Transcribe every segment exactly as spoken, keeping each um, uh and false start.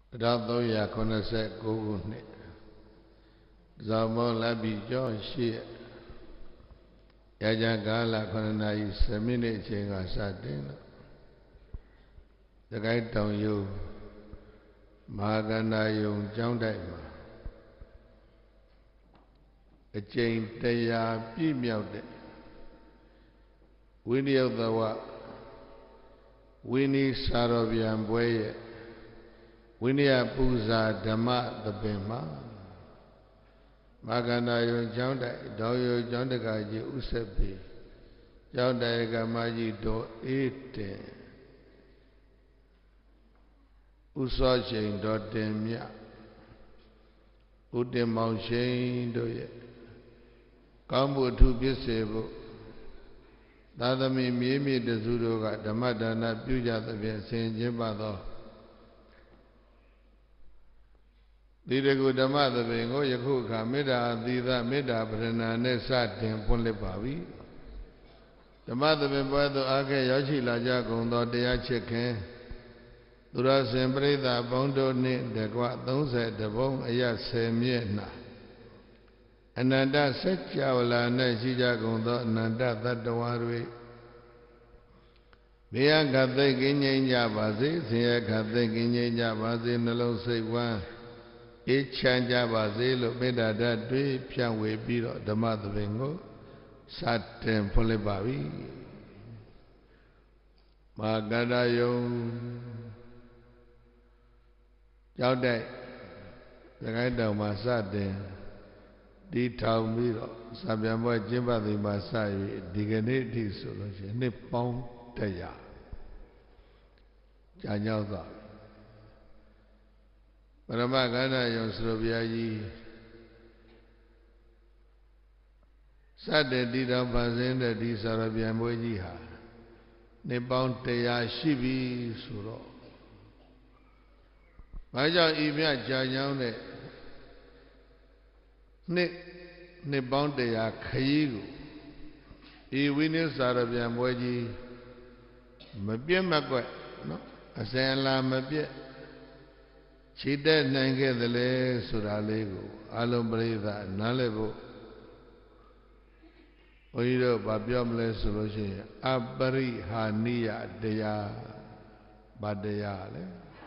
Ratoya Konase Gugune Zamon Labi John Shi Yajagala Konanai Semine Chinga Satin The guy down you Magana Yung Joundai A chain Taya Pimiaude Winnie of the Wa Winnie Sarabian Boye Winia Puza Dama the Bema Magana Yung Joundai Doyo Joundagaji Usepi Joundai Gamaji Do Ete Usachin Do Demia Udemaunshin Do Ye Kambu to Bisebo Dadami Mimi de Zudoga Damadana Puja the Saint Jimbado Didago Dama the Bengo Yakuka Mida Dida Mida Brena Nesa Tempole Bavi The mother Bembo Ake Yachi Laja Gondo Dea Chicken Dura Sembreda Bondo Ni Degua Donze de Bon Aya Semiena Ananda Setchavala Nejija Gondo Nanda Tatawarwi Bia Gate Ginya Bazi, Sia Gate Ginya Bazi, Nalo Sewan, each Chanja Bazilo, Beda Dui, Pianwe Biro, the mother Bengo, Satem Polebavi Magada Yung Yaudai, the guy down Masade, D Town Biro, Sabiamo Jimba the Masai, Dignity Solution, Nippon Taya. Janyaza Paramagana Yung Srobiaji Sade Dida Bazenda Di Sarabian Bojiha Nippon Taya Shibi Suro Maja Ibia Janyane Nippon Taya Kayigu Iwini Sarabian Boji Mabia Magua no Asala Mabia Chita Nange the Le Suralego Alumbreda Nalevo Oido Babiamle Solution Abari Hania Dea Badeale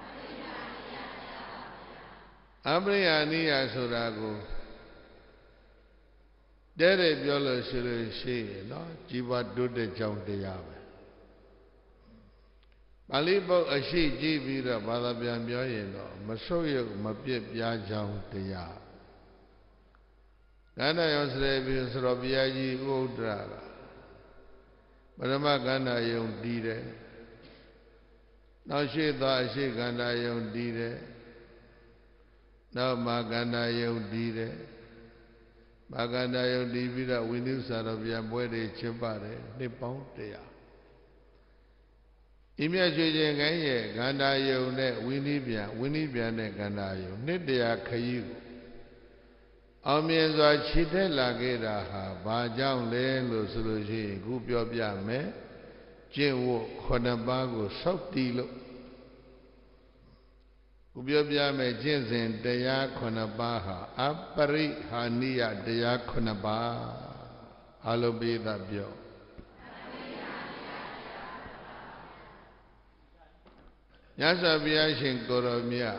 Abri Hania Surago Dere Biola Sure no Jiva Dude Jam Deabe Alibo a she Jibira Balabian Bioyeno, Masoyo Mapip Yajam Tea Gana Yosrevis Robiaji Udrara Madama Gana Yung Dide Now she thought she Gana Yung Dide Now Magana Yung Dide Magana Yung Divida Winnie Sarabia Bode Chimbare, Nippon Tea Imia Jay Ganda Yo ne Winnibia, Winnibia ne Ganda Yo, Nidia Kayu. Amienza Chite Lageda ha, Bajang Le Lusuluji, Gupia me, Jinwo, Konabago, Soptilo. Gupia me, Jinsen, Dea Konabaha, Apari Hania, Dea Konaba, Alobe that bio. Yasa Biashin Goromia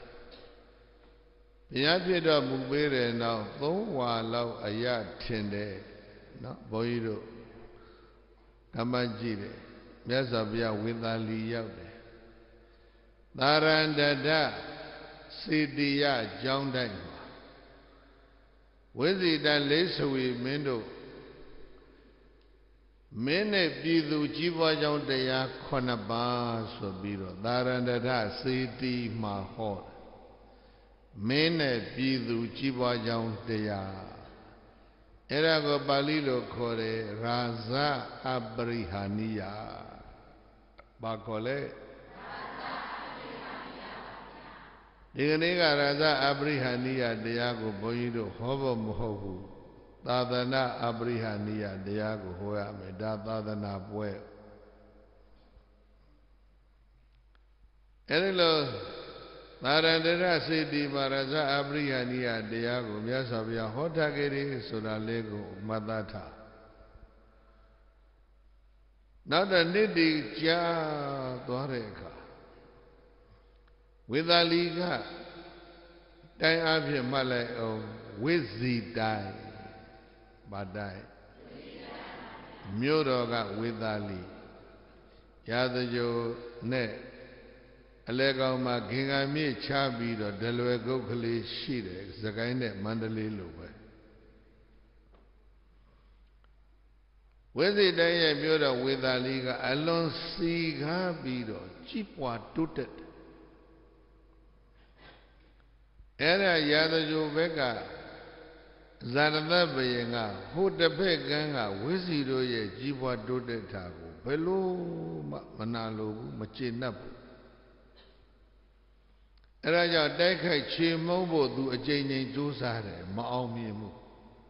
Yapida Mubere now, though while a yard tende, not Boido Kamajide, Yasabia with Ali Yaude Naranda Sidia Joundai with it and Lesawi Mendo Mene Bidu Jiva Joundaya Konaba Sobiro, Daranda City Mahor Mene Bidu Jiva Joundaya Erago Balilo Kore Raza Abrihania Bakole Diganiga Raza Abrihania Diago Boido Hobo Mohobu Tadana Abrihania Diago Hoya Medadana Bue Erilo သာရဏရစေတီမာရဇအပရိယနိယတရားကိုမြတ်စွာဘုရားဟောထားခဲ့တယ်ဆိုတာလေးကိုမှတ်သားထားနောက်တော့နေ့တည်ကြာသွားတဲ့အခါဝေသာလီကတိုင်းအဖြစ်မှတ်လိုက်အောင်ဝိဇီတိုင်းဗာတိုင်းမြို့တော်ကဝေသာလီရာဇဂိုနဲ့အလဲကောင်မှာဂင်္ဂါမြေချပြီးတော့ဒလွယ်ကုတ်ကလေးရှိတယ်စကိုင်းနဲ့မန္တလေးလိုပဲဝိဇိတိုင်းရဲ့မြို့တော်ဝေသာလီကအလွန်စီကားပြီးတော့ကြီးပွားတိုးတက်တယ်အဲ့ဒါရာဇဂိုဘက်ကဇာရသဘယင်ကဟိုတစ်ဖက်ကန်းကဝိဇီတို့ရဲ့ကြီးပွားတိုးတက်တာကိုဘယ်လို့မှမနာလိုဘူးမကျေနပ်ဘူးအဲ့ဒါကြောင့်တိုက်ခိုက်ချေမှုန်းဖို့သူအကြိမ်ကြိမ်ကြိုးစားတယ်မအောင်မြင်ဘူး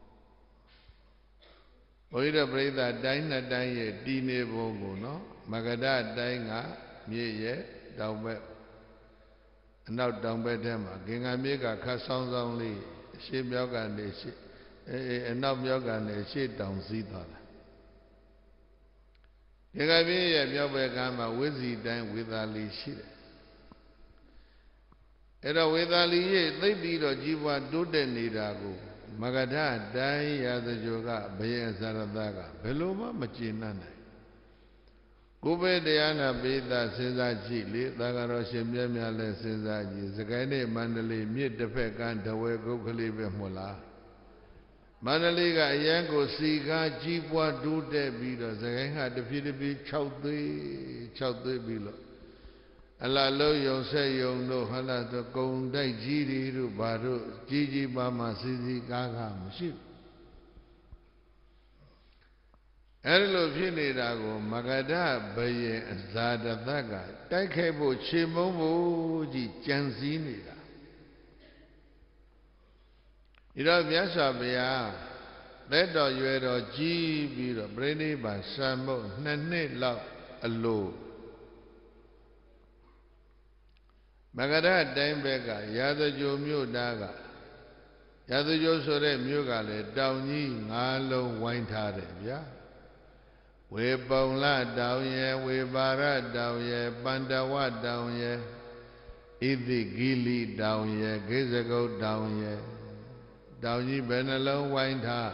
ဘုရားပရိသတ်တိုင်းနှစ်တိုင်းရဲ့တည်နေပုံကိုနော်မဂဒတိုင်းကမြေရဲ့တောင်ဘက်အနောက်တောင်ဘက်ထဲမှာဂင်္ဂမြေကခတ်ဆောင်းဆောင်းလေးရှေ့မြောက်ကနေရှေ့အဲအနောက်မြောက်ကနေရှေ့တောင်စီးသွားတာဂင်္ဂမြေရဲ့မြောက်ဘက်ကမှာဝိဇီတိုင်းဝေသာလီရှိတယ်အဲ့တော့ဝေသာလီရဲ့သိပ်ပြီးတော့ကြီးပွားတိုးတက်နေတာကိုမဂဒတိုင်းရာဇဂိုကဘယင်ဇာရသကဘယ်လိုမှမကျေနပ်နိုင်ကိုပဲတရားနာပိသစဉ်းစားကြည့်လေသာဂရောရှင်မြတ်များလည်းစဉ်းစားကြည့်စကိုင်းနဲ့မန္တလေးမြစ်တစ်ဖက်ကန်းတဝဲကုတ်ကလေးပဲမို့လားမန္တလေးကအရန်ကိုစီကားကြီးပွားတိုးတက်ပြီးတော့စကိုင်းကတဖြည်းဖြည်း၆သွေး၆သွေးပြီးလို့အလားလုံးယုံဆက်ယုံတို့ဟလာတို့ကုံတိုက်ကြီးတွေတို့ဘာတို့ကြီးကြီးပါးပါးစီစီကားကားမရှိဘူးအဲ့လိုဖြစ်နေတာကိုမဂဒဘယင်အဇာတသကတိုက်ခိုက်ဖို့ခြေမုံဖို့ကြီးကြံစည်နေတာဒီတော့မြတ်စွာဘုရားသက်တော်ရွယ်တော်ကြီးပြီးတော့ပြိဋိဘံစံမုတ်နှစ်နှစ်လောက်အလိုမဂဒတိုင်းဘက်ကရာဇဂိုမြို့သားကရာဇဂိုဆိုတဲ့မြို့ကလည်းတောင်ကြီးငါးလုံးဝိုင်းထားတယ်ဗျာဝေပုံလတောင်ရဲ့ဝေပါရတောင်ရဲ့ပန္တဝတောင်ရဲ့ဣတိဂီလီတောင်ရဲ့ဂိဇဂုတ်တောင်ရဲ့တောင်ကြီးဘယ်နှလုံးဝိုင်းထား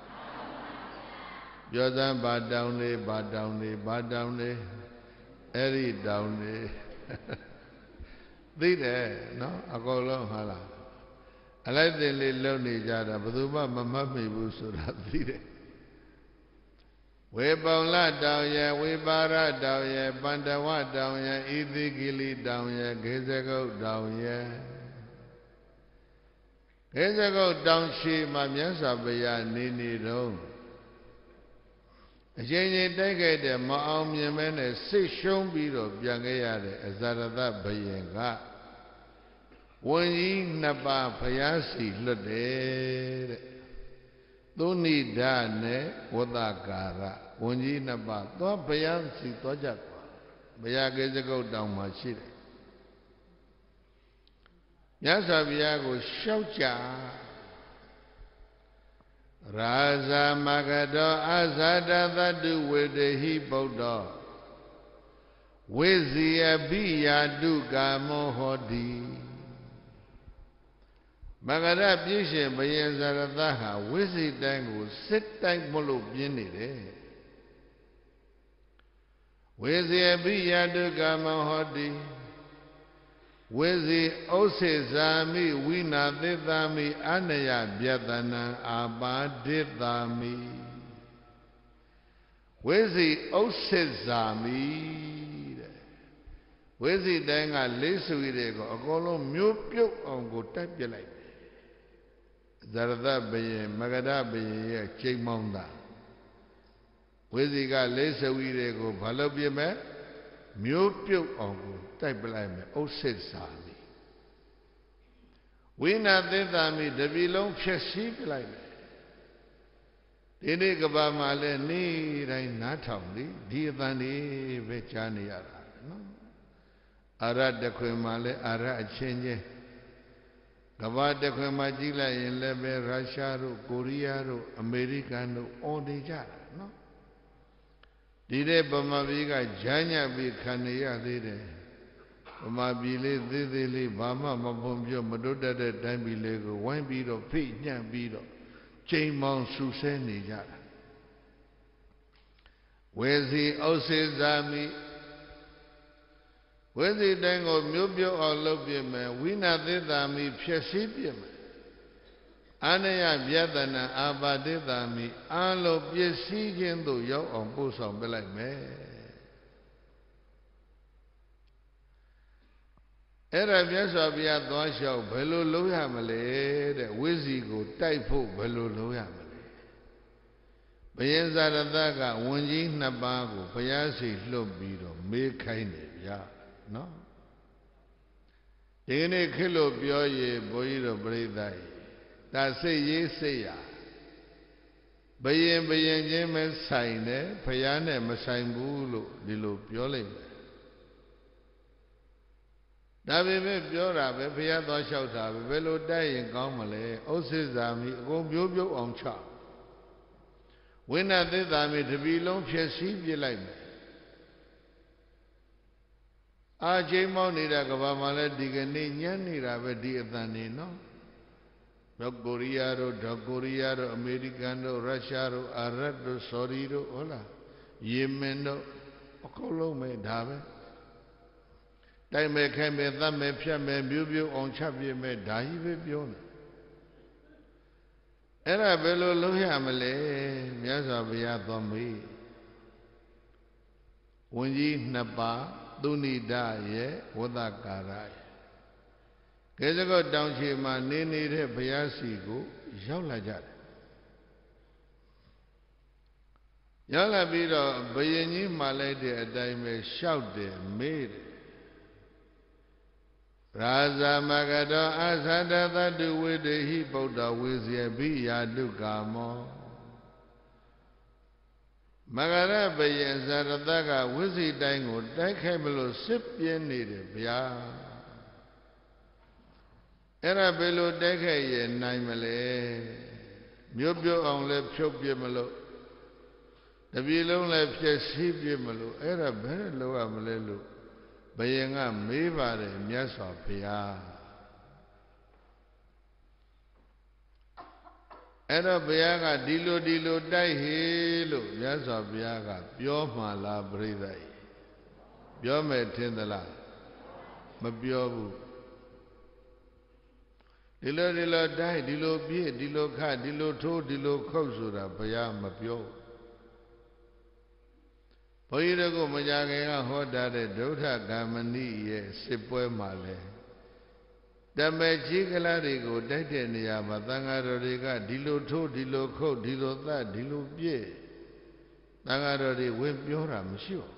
ပြောစမ်းဘာတောင်လေးဘာတောင်လေးဘာတောင်လေးအဲ့ဒီတောင်လေးသိတယ်နော်အကုန်လုံးဟာလားအလိုက်တင်လေးလုံနေကြတာဘယ်သူမှမမှတ်မိဘူးဆိုတာသိတယ်ဝေပုံလတောင်ရဲ့ဝေပါရတောင်ရဲ့ပန္တဝတောင်ရဲ့ဣတိကိလိတောင်ရဲ့ဂေဇဂုတ်တောင်ရဲ့ဂေဇဂုတ်တောင်ရှိမှမြတ်စွာဘုရားနေနေတော့အချိန်ချင်းတိုက်ခဲ့တဲ့မအောင်မြင်မဲနဲ့စိတ်ရှုံးပြီးတော့ပြန်ခဲ့ရတဲ့အဇာရသဘယင်ကဝန်ကြီးနှစ်ပါးဘုရားစီလွတ်တယ်တဲ့သုဏိဒနဲ့ဝတ္တကာရဝန်ကြီးနှစ်ပါးသွားဘုရားစီသွားကြကွာဘုရားကေစကုတ်တောင်မှာရှိတယ်မြတ်စွာဘုရားကိုရှောက်ကြရာဇာမဂတောအဇာတသတ္တုဝေတဟိဗုဒ္ဓောဝိဇိယပိယာတုကာမောဟောတိမဂရပြည့်ရှင်ဘယင်ဇာရသဟာဝိဇိတိုင်းကိုစစ်တိုင်းမလို့ပြင်းနေတယ်ဝိဇိယပိယာတုကာမောဟောတိဝိဇိဥစ္စေဇာမိဝိနာသစ္သာမိအနယပြတနံအာပါဒိတာမိဝိဇိဥစ္စေဇာမိတဲ့ဝိဇိတိုင်းကလေးစုရတဲ့ကိုအကုန်လုံးမျိုးပြုတ်အောင်ကိုတိုက်ပြလိုက်တယ်ဇရသဘယင်မဂဒဘယင်ရဲ့ချိန်မောင်းတာဝိဇိကလေးစုရတဲ့ကိုဘာလို့ပြမဲ့မျိုးပြုတ်အောင်ကိုတိုက်ပလိုက်မယ်ဥစ္စေစာမိဝိနာသစ္စာမိတပြီလုံးဖြည့်ဆည်းပလိုက်မယ်ဒီနေ့ကဘာမှာလဲနေ့တိုင်းနားထောင်လေဒီအတန်လေးပဲကြားနေရတာနော်အာရတခွင်မှာလဲအာရအချင်းချင်းကမ္ဘာတခွင်မှာကြည့်လိုက်ရင်လည်းပဲရုရှားတို့ကိုရီးယားတို့အမေရိကန်တို့အော်နေကြတာနော်ဒီတဲ့ဗမာပြည်ကဂျမ်းညပ်ပြီးခံနေရသေးတယ်ဗမာပြည်လေးသေးသေးလေးဘာမှမဖွံ့ဖြိုးမတိုးတက်တဲ့တိုင်းပြည်လေးကိုဝိုင်းပြီးတော့ဖိညှပ်ပြီးတော့ချိန်မောင်ဆူဆဲနေကြတာဝေစီဩစေဇာမိဝေစီတိုင်းကိုမျိုးပြုတ်အောင်လုပ်ပြမယ်ဝိနာသစ္စာမိဖြည့်ဆည်းပြမယ်အာနယပြတနာအာပါတိတာမိအာလုံးပစ္စည်းခြင်းသို့ရောက်အောင်ပို့ဆောင်ပြလိုက်မယ်အဲ့ဒါမြတ်စွာဘုရားသွားလျှောက်ဘယ်လိုလုပ်ရမလဲတဲ့ဝိဇီကိုတိုက်ဖို့ဘယ်လိုလုပ်ရမလဲဘယင်ဇာရတကဝန်ကြီးနှစ်ပါးကိုဘုရားစီလွတ်ပြီးတော့မေးခိုင်းတယ်ဗျာနော်ဒီကနေ့ခေတ်လို့ပြောရဘုန်းကြီးတို့ပြိဿာကြီးဒါစိတ်ရေးစိတ်ရဘယင်ဘယင်ချင်းပဲဆိုင်တယ်ဘုရားနဲ့မဆိုင်ဘူးလို့ဒီလိုပြောလိုက်မယ်ဒါပေမဲ့ပြောတာပဲဘုရားသွားလျှောက်တာပဲဘယ်လိုတိုက်ရင်ကောင်းမလဲဥစ္စေဇာမိအကုန်ပြုတ်ပြုတ်အောင်ချဝိနသစ္စာမိတပီလုံးဖြည့်ဆည်းပြလိုက်မယ်အာချိန်မောင်းနေတာကဘာမှလည်းဒီကနေ့ညံ့နေတာပဲဒီအတန်နေနော်တော့ကိုရီးယားတို့ဒေါ်ကိုရီးယားတို့အမေရိကန်တို့ရုရှားတို့အာရပ်တို့ဆော်ဒီတို့ဟုတ်လားယီမင်တို့အကုန်လုံးပဲဒါပဲတိုက်မဲ့ခိုင်းမဲ့သတ်မဲ့ဖြတ်မဲ့မျိုးပြအောင်ချက်ပြမဲ့ဒါကြီးပဲပြောနေအဲ့ဒါဘယ်လိုလုပ်ရမလဲမြတ်စွာဘုရားသွားမေးဝန်ကြီးနှစ်ပါးသုဏိဒရဲ့ဝဒကာရရဲ့ကဲစကောတောင်ချေမှာနေနေတဲ့ဘုရားစီကိုရောက်လာကြတယ်ရောက်လာပြီးတော့ဘယင်ကြီးမှာလိုက်တဲ့အတိုင်းပဲလျှောက်တယ်မေးတယ်ရာဇာမဂတောအာသတသတ္တုဝိတေဟိဗုဒ္ဓဝေဇယဘိယာတုကာမောမဂရဘယင်ဇာရတကဝိစီတိုင်းကိုတိုက်ခိုက်မလို့စစ်ပြင်းနေတယ်ဗျာအဲ့ဒါဘယ်လိုတိုက်ခိုက်ရနိုင်မလဲမြို့ပြုတ်အောင်လည်းဖြုတ်ပြမလို့တပြည်လုံးလည်းဖြည့်ဆည်းပြမလို့အဲ့ဒါဘယ်လိုလုပ်ရမလဲလို့ဘယင်ကမေးပါတယ်မြတ်စွာဘုရားအဲ့တော့ဘုရားကဒီလိုဒီလိုတိုက်ဟေလို့မြတ်စွာဘုရားကပြောမှလားပြိဿကြီးပြောမယ်ထင်သလားမပြောဘူးဒီလိုဒီလိုတိုက်ဒီလိုပြည့်ဒီလိုခဒီလိုထိုးဒီလိုခုတ်ဆိုတာဘုရားမပြောဘုန်းကြီးတို့ကမကြခင်ကဟောတာတဲ့ဒုဋ္ဌဂမဏိရဲ့စစ်ပွဲမှာလဲတမေကြီးကလာတွေကိုတိုက်တဲ့နေရာမှာသံဃာတော်တွေကဒီလိုထိုးဒီလိုခုတ်ဒီလိုသတ်ဒီလိုပြည့်သံဃာတော်တွေဝင်ပြောတာမရှိဘူး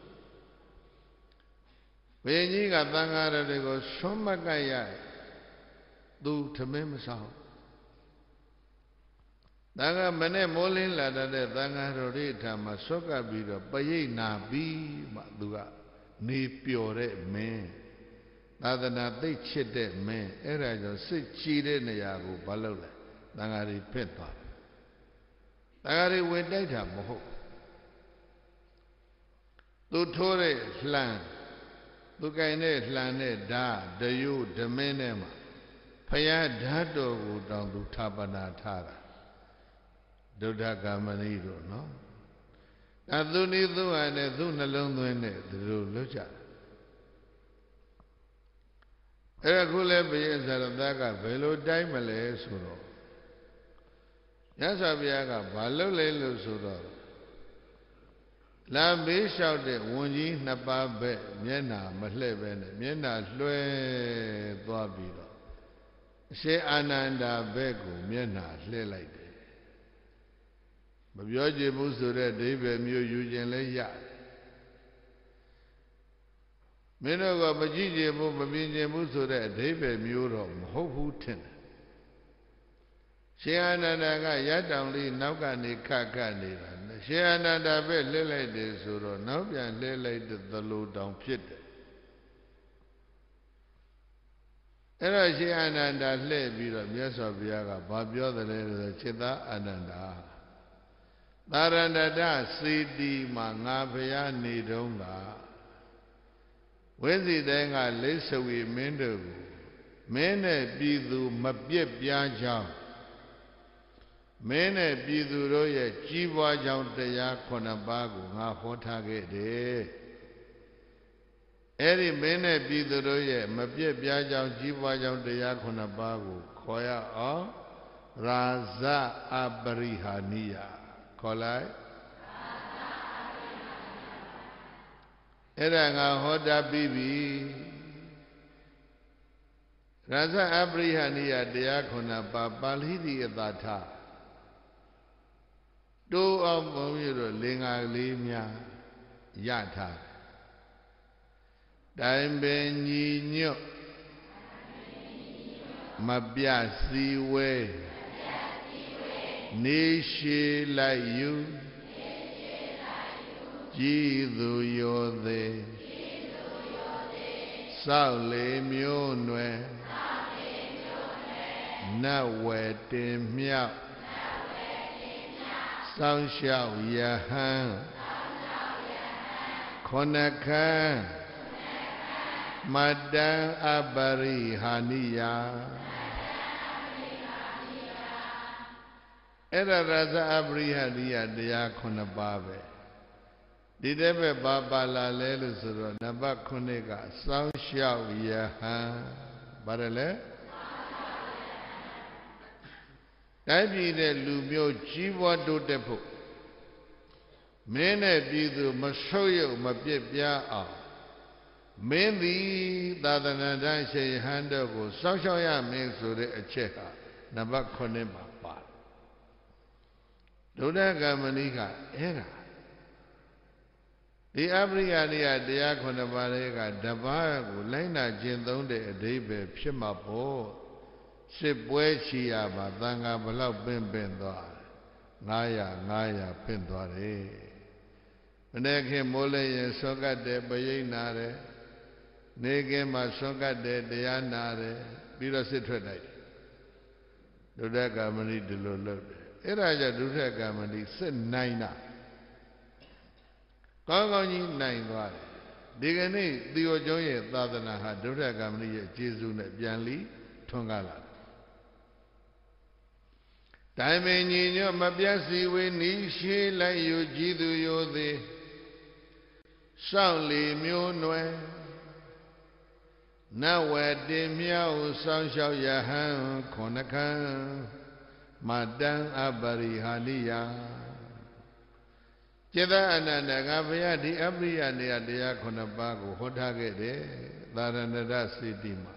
ဘုရင်ကြီးကသံဃာတော်တွေကိုဆွမ်းမကပ်ရသူထမင်းမဆောင်သံဃာမနဲ့မိုးလင်းလာတဲ့သံဃာတော်တွေအထမှာဆွတ်ကပ်ပြီးတော့ပရိတ်နာပြီးမှသူကနေပျော်တဲ့မင်းသာသနာသိချစ်တဲ့မင်းအဲ့ဒါကြောင့်စိတ်ကြည်တဲ့နေရာကိုဘာလုပ်လဲသံဃာတွေဖက်သွားတယ်သံဃာတွေဝင်တိုက်တာမဟုတ်သူထိုးတဲ့လှမ်းသူကင်တဲ့လှမ်းတဲ့ဓာတယုဓမင်းနဲ့မှာဖယားဓာတ်တော်ကိုတောင်သူထာပနာထားတာဒုဋ္ဌဂမဏိတို့နော်ဒါသူနိသူဟာနဲ့သူ့နှလုံးသွင်းတဲ့သူတို့လွတ်ကြတယ်အဲ့ဒါခုလဲဘုရားဇာရတကဘယ်လိုတိုင်းမလဲဆိုတော့မြတ်စွာဘုရားကဘာလုပ်လဲလို့ဆိုတော့လာမေးလျှောက်တဲ့ဝန်ကြီးနှစ်ပါးပဲမျက်နာမလှဲ့ပဲနဲ့မျက်နာလွှဲသွားပြီးတော့အရှင်အာနန္ဒာဘက်ကိုမျက်နာလှည့်လိုက်တယ်မပြောကြဘူးဆိုတဲ့ဒိဗ္ဗေမျိုးယူခြင်းလဲရတယ်မင်းတို့ကမကြည့်ကြဘူးမမြင်ကြဘူးဆိုတဲ့အဓိပ္ပာယ်မျိုးတော့မဟုတ်ဘူးထင်တယ်ရှင်အာနန္ဒာကရတောင်လေးနောက်ကနေခတ်ခတ်နေတာရှင်အာနန္ဒာပဲလှည့်လိုက်တယ်ဆိုတော့နောက်ပြန်လှည့်လိုက်တဲ့သလိုတောင်ဖြစ်တယ်အဲ့တော့ရှင်အာနန္ဒာလှည့်ပြီးတော့မြတ်စွာဘုရားကဘာပြောတယ်လဲဆိုခြေသားအာနန္ဒာသာရဏတစေတီမှာငါဘုရားနေတုန်းကဝိဇိတိုင်းကလိစ္ဆဝီမင်းတို့ကိုမင်းနဲ့ပြည်သူမပြစ်ပြားကြောင်းမင်းနဲ့ပြည်သူတို့ရဲ့ကြီးပွားကြောင်းတရားခုနှစ်ပါးကိုငါဟောထားခဲ့တယ်အဲ့ဒီမင်းနဲ့ပြည်သူတို့ရဲ့မပြစ်ပြားကြောင်းကြီးပွားကြောင်းတရားခုနှစ်ပါးကိုခေါ်ရအောင်ရာဇအပရိဟာနိယခေါ်လိုက်အဲ့ဒါငါဟောတာပြီးပြီရာဇအပရိဟာနိယတရားခုနှစ်ပါးပါဠိတိအတာထတိုးအောင်ဘုန်းကြီးတို့လင်္ကာလေးများရထားတိုင်ပင်ညီညွတ်မပြစီဝဲနေရှိလိုက်ယူကြည်သူရောသေးစောက်လေမျိုးနွယ်နတ်ဝဲတင်မြောက်စောင်းလျှောက်ယဟန်ခொနခန်းမတ္တံအပရိဟာနိယအဲ့ဒါရဇအပရိဟာနိယတရားခုနှစ်ပါးပဲဒီတဲ့ပဲဘာပါလာလဲလို့ဆိုတော့နံပါတ်ခုနှစ်ကစောင်းလျှောက်ယဟန်ဘာလဲတိုင်းပြည်တဲ့လူမျိုးကြီးပွားတိုးတက်ဖို့မင်းနဲ့ပြည်သူမဆုတ်ယုတ်မပြစ်ပြားအောင်မင်းသည်သာသနာ့တန်ရှင်ဟန်တို့ကိုစောင့်ရှောက်ရမင်းဆိုတဲ့အချက်ဟာနံပါတ်ခုနှစ်မှာပါတယ်ဒုဒ္ဒကမဏိကအဲ့ဒါဒီအပရိယနိယတရားခုနှစ်ပါးတွေကတပါးကိုလိုက်နာကျင့်သုံးတဲ့အဓိပ္ပာယ်ဖြစ်မှာပေါ့စစ်ပွဲချီရပါသံဃာဘလောက်ပင့်ပင့်သွားငါးရာငါးရာပင့်သွားတယ်မနေ့ခင်မိုးလေးရင်ဆွမ်းကတ်တယ်ပရိတ်နာတယ်နေကင်းမှာဆွမ်းကတ်တယ်တရားနာတယ်ပြီးတော့စစ်ထွက်လိုက်ဒုဒ္ဒကမဏိဒီလိုလုပ်တယ်အဲ့ဒါကြောင့်ဒုဒ္ဒကမဏိစစ်နိုင်တာကောင်းကောင်းကြီးနိုင်သွားတယ်ဒီကနေ့သီယောကျောင်းရဲ့သာသနာဟာဒုဒ္ဒကမဏိရဲ့ကျေးဇူးနဲ့ပြန်လီထွန်းကားလာတိုင်ပင်ညီညွတ်မပြတ်စီဝေနီးရှိလိုက်ယူကြည်သူရိုသေးစောင့်လီမျိုးနွယ်နတ်ဝဲတင်မြောက်စောင့်ရှောက်ယဟန်ခုနှစ်ခန်းမတံအပရိဟာနိယจิตအနန္တငါဘုရားဒီအပရိယနေယတရားခုနှစ်ပါးကိုဟောထားခဲ့တယ်သာရဏတစေတီမှာ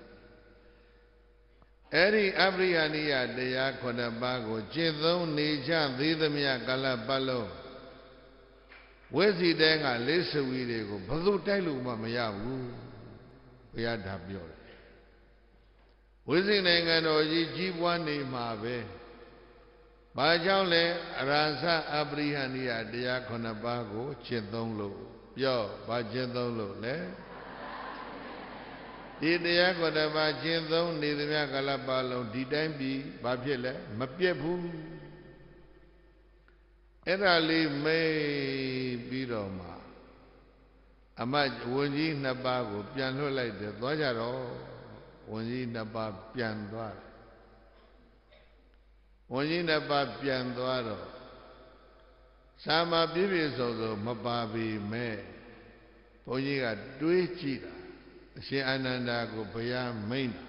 အဲ့ဒီအပရိယနိယတရားခုနှစ်ပါးကိုကျင့်သုံးနေကြသေးသမျှကာလပတ်လုံးဝိဇိတဲကလေးစဝီတွေကိုဘယ်သူတိုက်လို့မှမရဘူးဘုရားဒါပြောတယ်ဝိဇိနိုင်ငံတော်ကြီးကြီးပွားနေမှာပဲဘာကြောင့်လဲအရဟံအပရိဟနိယတရားခုနှစ်ပါးကိုကျင့်သုံးလို့ပြောဘာကျင့်သုံးလို့လဲဒီတရားခုနှစ်ပါးကျင့်သုံးနေသမျှကာလပတ်လုံးဒီတိုင်းပြီးဘာဖြစ်လဲမပြတ်ဘူးအဲ့ဒါလေးမေးပြီးတော့မှအမတ်ဝန်ကြီးနှစ်ပါးကိုပြန်လွှတ်လိုက်တယ်သွားကြတော့ဝန်ကြီးနှစ်ပါးပြန်သွားတယ်ဝန်ကြီးနှစ်ပါးပြန်သွားတော့သာမပြည့်ပြည့်စုံစုံမပါပေမဲ့ဘုန်းကြီးကတွေးကြည့်တာအရှင်အာနန္ဒာကိုဘုရားမိန့်တာ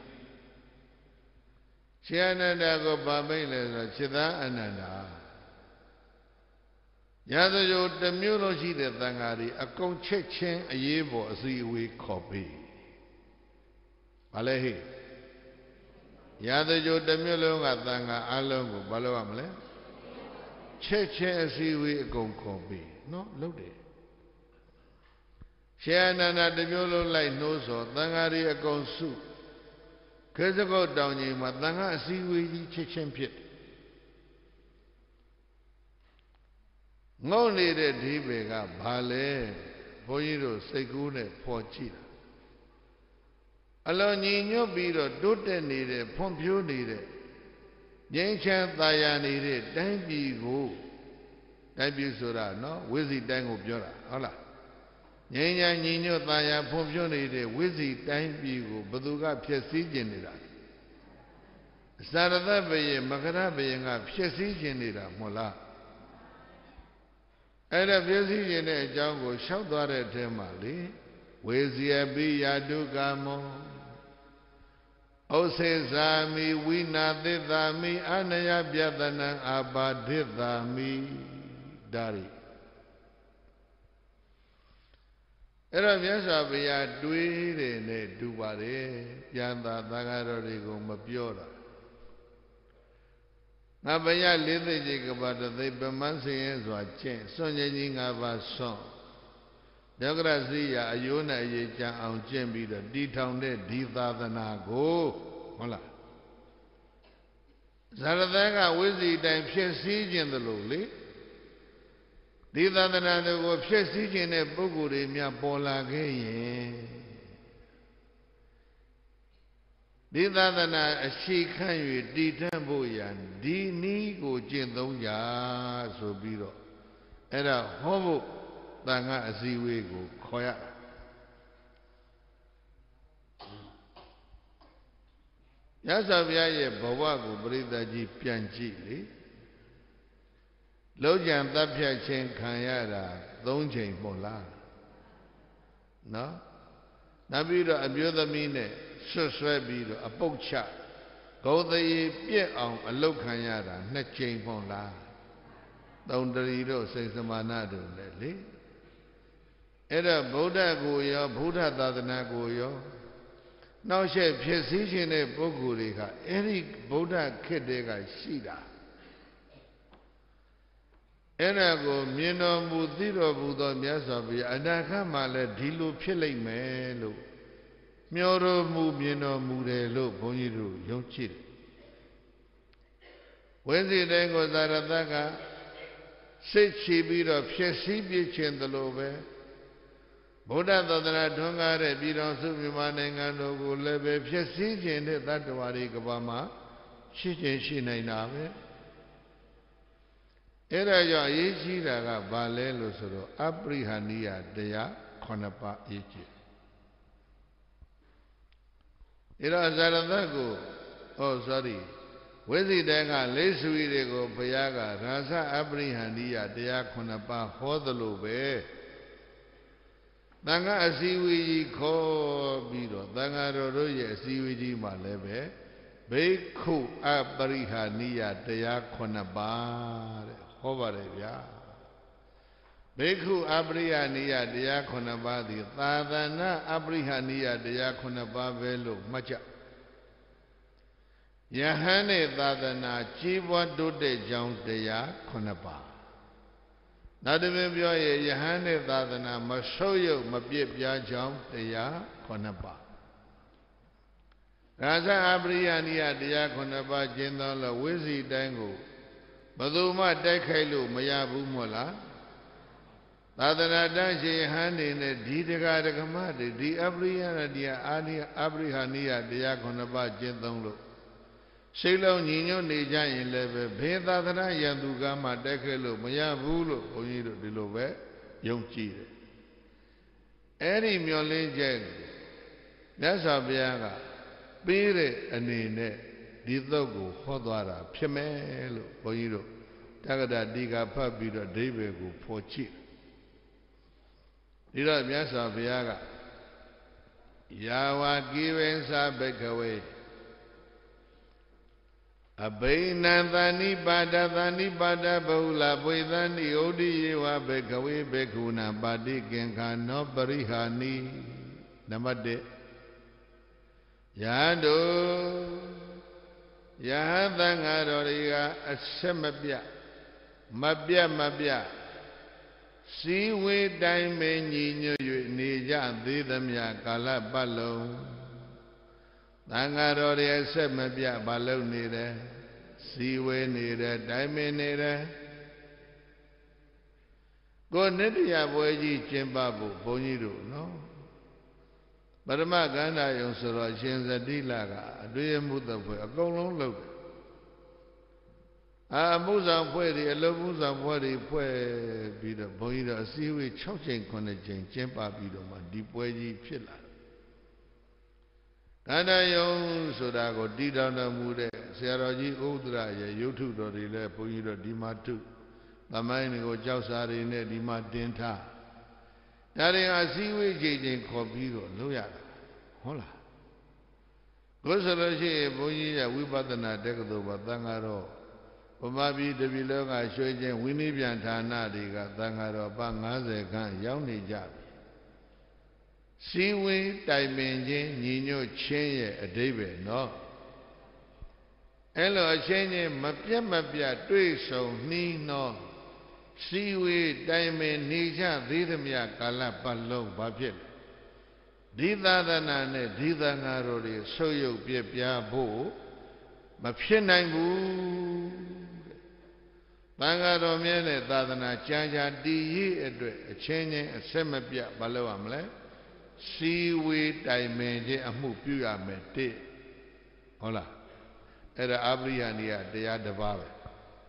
ရှင်အာနန္ဒာကိုဗာမိန့်လဲဆိုတော့ခြေသားအာနန္ဒာရာဇဂိုတစ်မျိုးလုံးရှိတဲ့သံဃာတွေအကုန်ချက်ချင်းအရေးပေါ်အစည်းအဝေးခေါ်ပြီးဘာလဲဟိရာဇဂိုတစ်မျိုးလုံးကသံဃာအလုံးကိုဘာလုပ်ရမလဲချက်ချင်းအစည်းအဝေးအကုန်ခေါ်ပြီးနော်လုပ်တယ်ရှင်အနန္ဒာတစ်မျိုးလုံးလိုက်နှိုးဆော်သံဃာတွေအကုန်စုခေစကုတ်တောင်ကြီးမှာသံဃာအစည်းအဝေးကြီးချက်ချင်းဖြစ်ငုံနေတဲ့ဒီဘေကဘာလဲဘုန်းကြီးတို့စိတ်ကူးနဲ့ဖော်ကြည့်တာအလွန်ညီညွတ်ပြီးတော့တိုးတက်နေတဲ့ဖွံ့ဖြိုးနေတဲ့ငြိမ်းချမ်းသာယာနေတဲ့တိုင်းပြည်ကိုတိုင်းပြည်ဆိုတာနော်ဝိဇိတိုင်းကိုပြောတာဟုတ်လားငြိမ်းချမ်းညီညွတ်သာယာဖွံ့ဖြိုးနေတဲ့ဝိဇိတိုင်းပြည်ကိုဘယ်သူကဖျက်ဆီးခြင်းနေတာသာရသဘယေမကရဘယေကဖျက်ဆီးခြင်းနေတာမဟုတ်လားအဲ့ဒါဖျက်ဆီးခြင်းတဲ့အကြောင်းကိုရှောက်သွားတဲ့အထဲမှာလေဝေစီယပိယာတုကာမောဩစေဇာမိဝိနာသစ္စာမိအနယပြတနံအာပါဒိသာမိဒါရီအဲ့တော့မြတ်စွာဘုရားတွေးတယ်နဲ့တူပါတယ်ပြန်သာသံဃာတော်တွေကိုမပြောတာငါဘုရားလေးသိจิตကပါတသိပမန်းစင်ရဲစွာကျင့်စွန့်ခြင်းကြီးငါးပါးစွန့်ဒေဂရစီယအယိုးနဲ့အရေးချမ်းအောင်ကျင့်ပြီးတော့တီထောင်တဲ့ဒီသာသနာကိုဟုတ်လားဇာရသကဝိဇ္ဇီတိုင်းဖြစ်စည်းခြင်းသလိုလေဒီသာသနာတွေကိုဖြစ်စည်းခြင်းတဲ့ပုဂ္ဂိုလ်တွေများပေါ်လာခဲ့ရင်ဒီသာသနာအရှိခန့်၍တည်ထံ့ဖို့ရန်ဒီနည်းကိုကျင့်သုံးကြဆိုပြီးတော့အဲ့ဒါဟောဖို့တန်ခါအစည်းအဝေးကိုခေါ်ရတာမြတ်စွာဘုရားရဲ့ဘဝကိုပရိသတ်ကြီးပြန်ကြည့်လေလုံးကြံတပ်ဖြတ်ခြင်းခံရတာသုံးချိန်မဟုတ်လားနော်နောက်ပြီးတော့အမျိုးသမီးနဲ့ဆွတ်ဆွဲပြီးတော့အပုတ်ချဂုံတရေပြက်အောင်အလုတ်ခံရတာနှစ်ချိန်မဟုတ်လားသုံးတရီတို့စိတ်စမာနတို့လည်းလေအဲ့ဒါဗုဒ္ဓကိုရောဘုရားသာသနာကိုရောနောက်ဆက်ဖြစ်စည်းခြင်းတဲ့ပုဂ္ဂိုလ်တွေကအဲ့ဒီဗုဒ္ဓခေတ်တည်းကရှိတာအဲ့ဒါကိုမြင်တော်မူသိတော်မူသောမြတ်စွာဘုရားအနာဂတ်မှာလည်းဒီလိုဖြစ်လိမ့်မယ်လို့မျှော်တော်မူမြင်တော်မူတယ်လို့ဘုန်းကြီးတို့ယုံကြည်တယ်ဝိဇ္ဇိတိုင်းကိုသာရတကစိတ်ချပြီးတော့ဖြစ်စည်းပြခြင်းသလိုပဲဗုဒ္ဓသာသနာထွန်းကားတဲ့ပြည်တော်စုမြန်မာနိုင်ငံတို့ကိုလည်းပဲဖြစ်စည်းခြင်းတဲ့တတ္တဝါတွေကဘာမှရှိခြင်းရှိနိုင်တာပဲအဲ့ဒါကြောင့်အရေးကြီးတာကဘာလဲလို့ဆိုတော့အပရိဟာနိယတရားခုနှစ်ပါးအရေးကြီးအဲ့တော့ဇာရသကိုဟော sorry ဝိဇ္ဇိတကလေးစုရီတွေကိုဘုရားကရာဇအပရိဟာနိယတရားခုနှစ်ပါးဟောသလိုပဲသံဃာအစည်းအဝေးကြီးခေါ်ပြီးတော့သံဃာတော်တို့ရဲ့အစည်းအဝေးကြီးမှာလည်းပဲဘိက္ခုအပရိဟာနိယတရားခုနှစ်ပါးတဲ့ဟောပါတယ်ဗျာဘိက္ခုအပရိဟာနိယတရားခုနှစ်ပါးသည်သာသနာအပရိဟာနိယတရားခုနှစ်ပါးပဲလို့မှတ်ကြယဟန်နဲ့သာသနာကြီးပွားတိုးတက်ကြောင်းတရားခုနှစ်ပါးနောက်တစ်မျိုးပြောရင်ယဟန်နဲ့သာသနာမဆုတ်ယုတ်မပြစ်ပြားကြောင်းတရားခုနှစ်ပါးရာဇအပရိယနိယတရားခုနှစ်ပါးကျင့်သောလဝိဇ္ဇိတိုင်းကိုဘယ်သူမှတိုက်ခိုက်လို့မရဘူးမို့လားသာသနာတရှိယဟန်နေနဲ့ဒီတရားဓမ္မတွေဒီအပရိယနိယအာနိအပရိဟာနိယတရားခုနှစ်ပါးကျင့်သုံးလို့စိတ်လုံးညီညွတ်နေကြရင်လည်းပဲဘေသာသနာယံသူကမှတက်ခဲ့လို့မရဘူးလို့ဘုန်းကြီးတို့ဒီလိုပဲယုံကြည်တယ်အဲ့ဒီမျောလင်းချက်မြတ်စွာဘုရားကပေးတဲ့အနေနဲ့ဒီသုတ်ကိုဟောသွားတာဖြစ်မယ်လို့ဘုန်းကြီးတို့တက္ကတာတိကဖတ်ပြီးတော့အဓိပ္ပာယ်ကိုဖော်ကြည့်ဒီတော့မြတ်စွာဘုရားကယာဝကိဝေသဘိကဝေအဘိနံသဏိပါဒသဏိပါဒဘဟုလပွေသဏိဩဒိယေဝဘေကဝေဘေကုဏပါတိကင်္ခာနောပရိဟာနိနံပါတ်တစ်ယဟန်တို့ယဟန်သံဃာတော်တွေကအဆက်မပြတ်မပြတ်မပြတ်စည်းဝေးတိုင်းမညီညွတ်၍နေကြသေးသမျှကာလပတ်လုံးသံဃာတော်တွေအဆက်မပြတ်မလုပ်နေတယ်စီဝေနေတယ်တိုင်းမနေတယ်ကိုနိတ္တယပွဲကြီးကျင်းပဖို့ဘုန်းကြီးတို့နော်ပရမကန္တာယုံဆိုတော့ရှင်ဇတိလကအတွေ့အမှုသက်ဖွဲ့အကုန်လုံးလုပ်တယ်အာအမှုဆောင်ဖွဲ့တွေအလုပ်မှုဆောင်ဖွဲ့တွေဖွဲ့ပြီးတော့ဘုန်းကြီးတို့အစည်းအဝေး၆ချိန်၇ချိန်ကျင်းပပြီးတော့မှဒီပွဲကြီးဖြစ်လာတယ်ကန္တာယုံဆိုတာကိုတည်ထောင်တော်မူတဲ့ဆရာတော်ကြီးဥဒ္ဒရရဲ့ရုပ်ထုတော်တွေလည်းဘုန်းကြီးတို့ဒီမှာထုသမိုင်းတွေကိုကြောက်စာတွေနဲ့ဒီမှာတင်ထားဒါတွေအစည်းအဝေးချိန်ချိန်ခေါ်ပြီးတော့လုပ်ရတာဟုတ်လားကိုယ်ဆိုလို့ရှိရင်ဘုန်းကြီးရဲ့ဝိပဿနာတက္ကသိုလ်ဘာသံဃာတော်ဗမာပြည်တပြည်လောကရွှေချင်းဝိနည်းပြန်ဌာနတွေကသံဃာတော်ပ၅၀ခန့်ရောက်နေကြပြီစီဝေးတိုင်ပင်ခြင်းညီညွတ်ခြင်းရဲ့အဓိပ္ပာယ်နော်အဲ့လိုအချင်းချင်းမပြတ်မပြတ်တွေ့ဆုံနှီးနှောစီဝေးတိုင်ပင်နေကြသေးသမျှကာလပတ်လုံးဘာဖြစ်လဲဒီသာသနာနဲ့ဒီသံဃာတော်တွေဆုပ်ယုပ်ပြပြဖို့မဖြစ်နိုင်ဘူးသံဃာတော်မြတ်နဲ့သာသနာကြာကြာတည်ရည်အတွက်အချင်းချင်းအဆက်မပြတ်မလုပ်ရမလဲစီဝေးတိုင်ပင်ခြင်းအမှုပြုရမယ်တဲ့ဟုတ်လားအဲ့ဒါအပရိယနိယတရားတစ်ပါးပဲ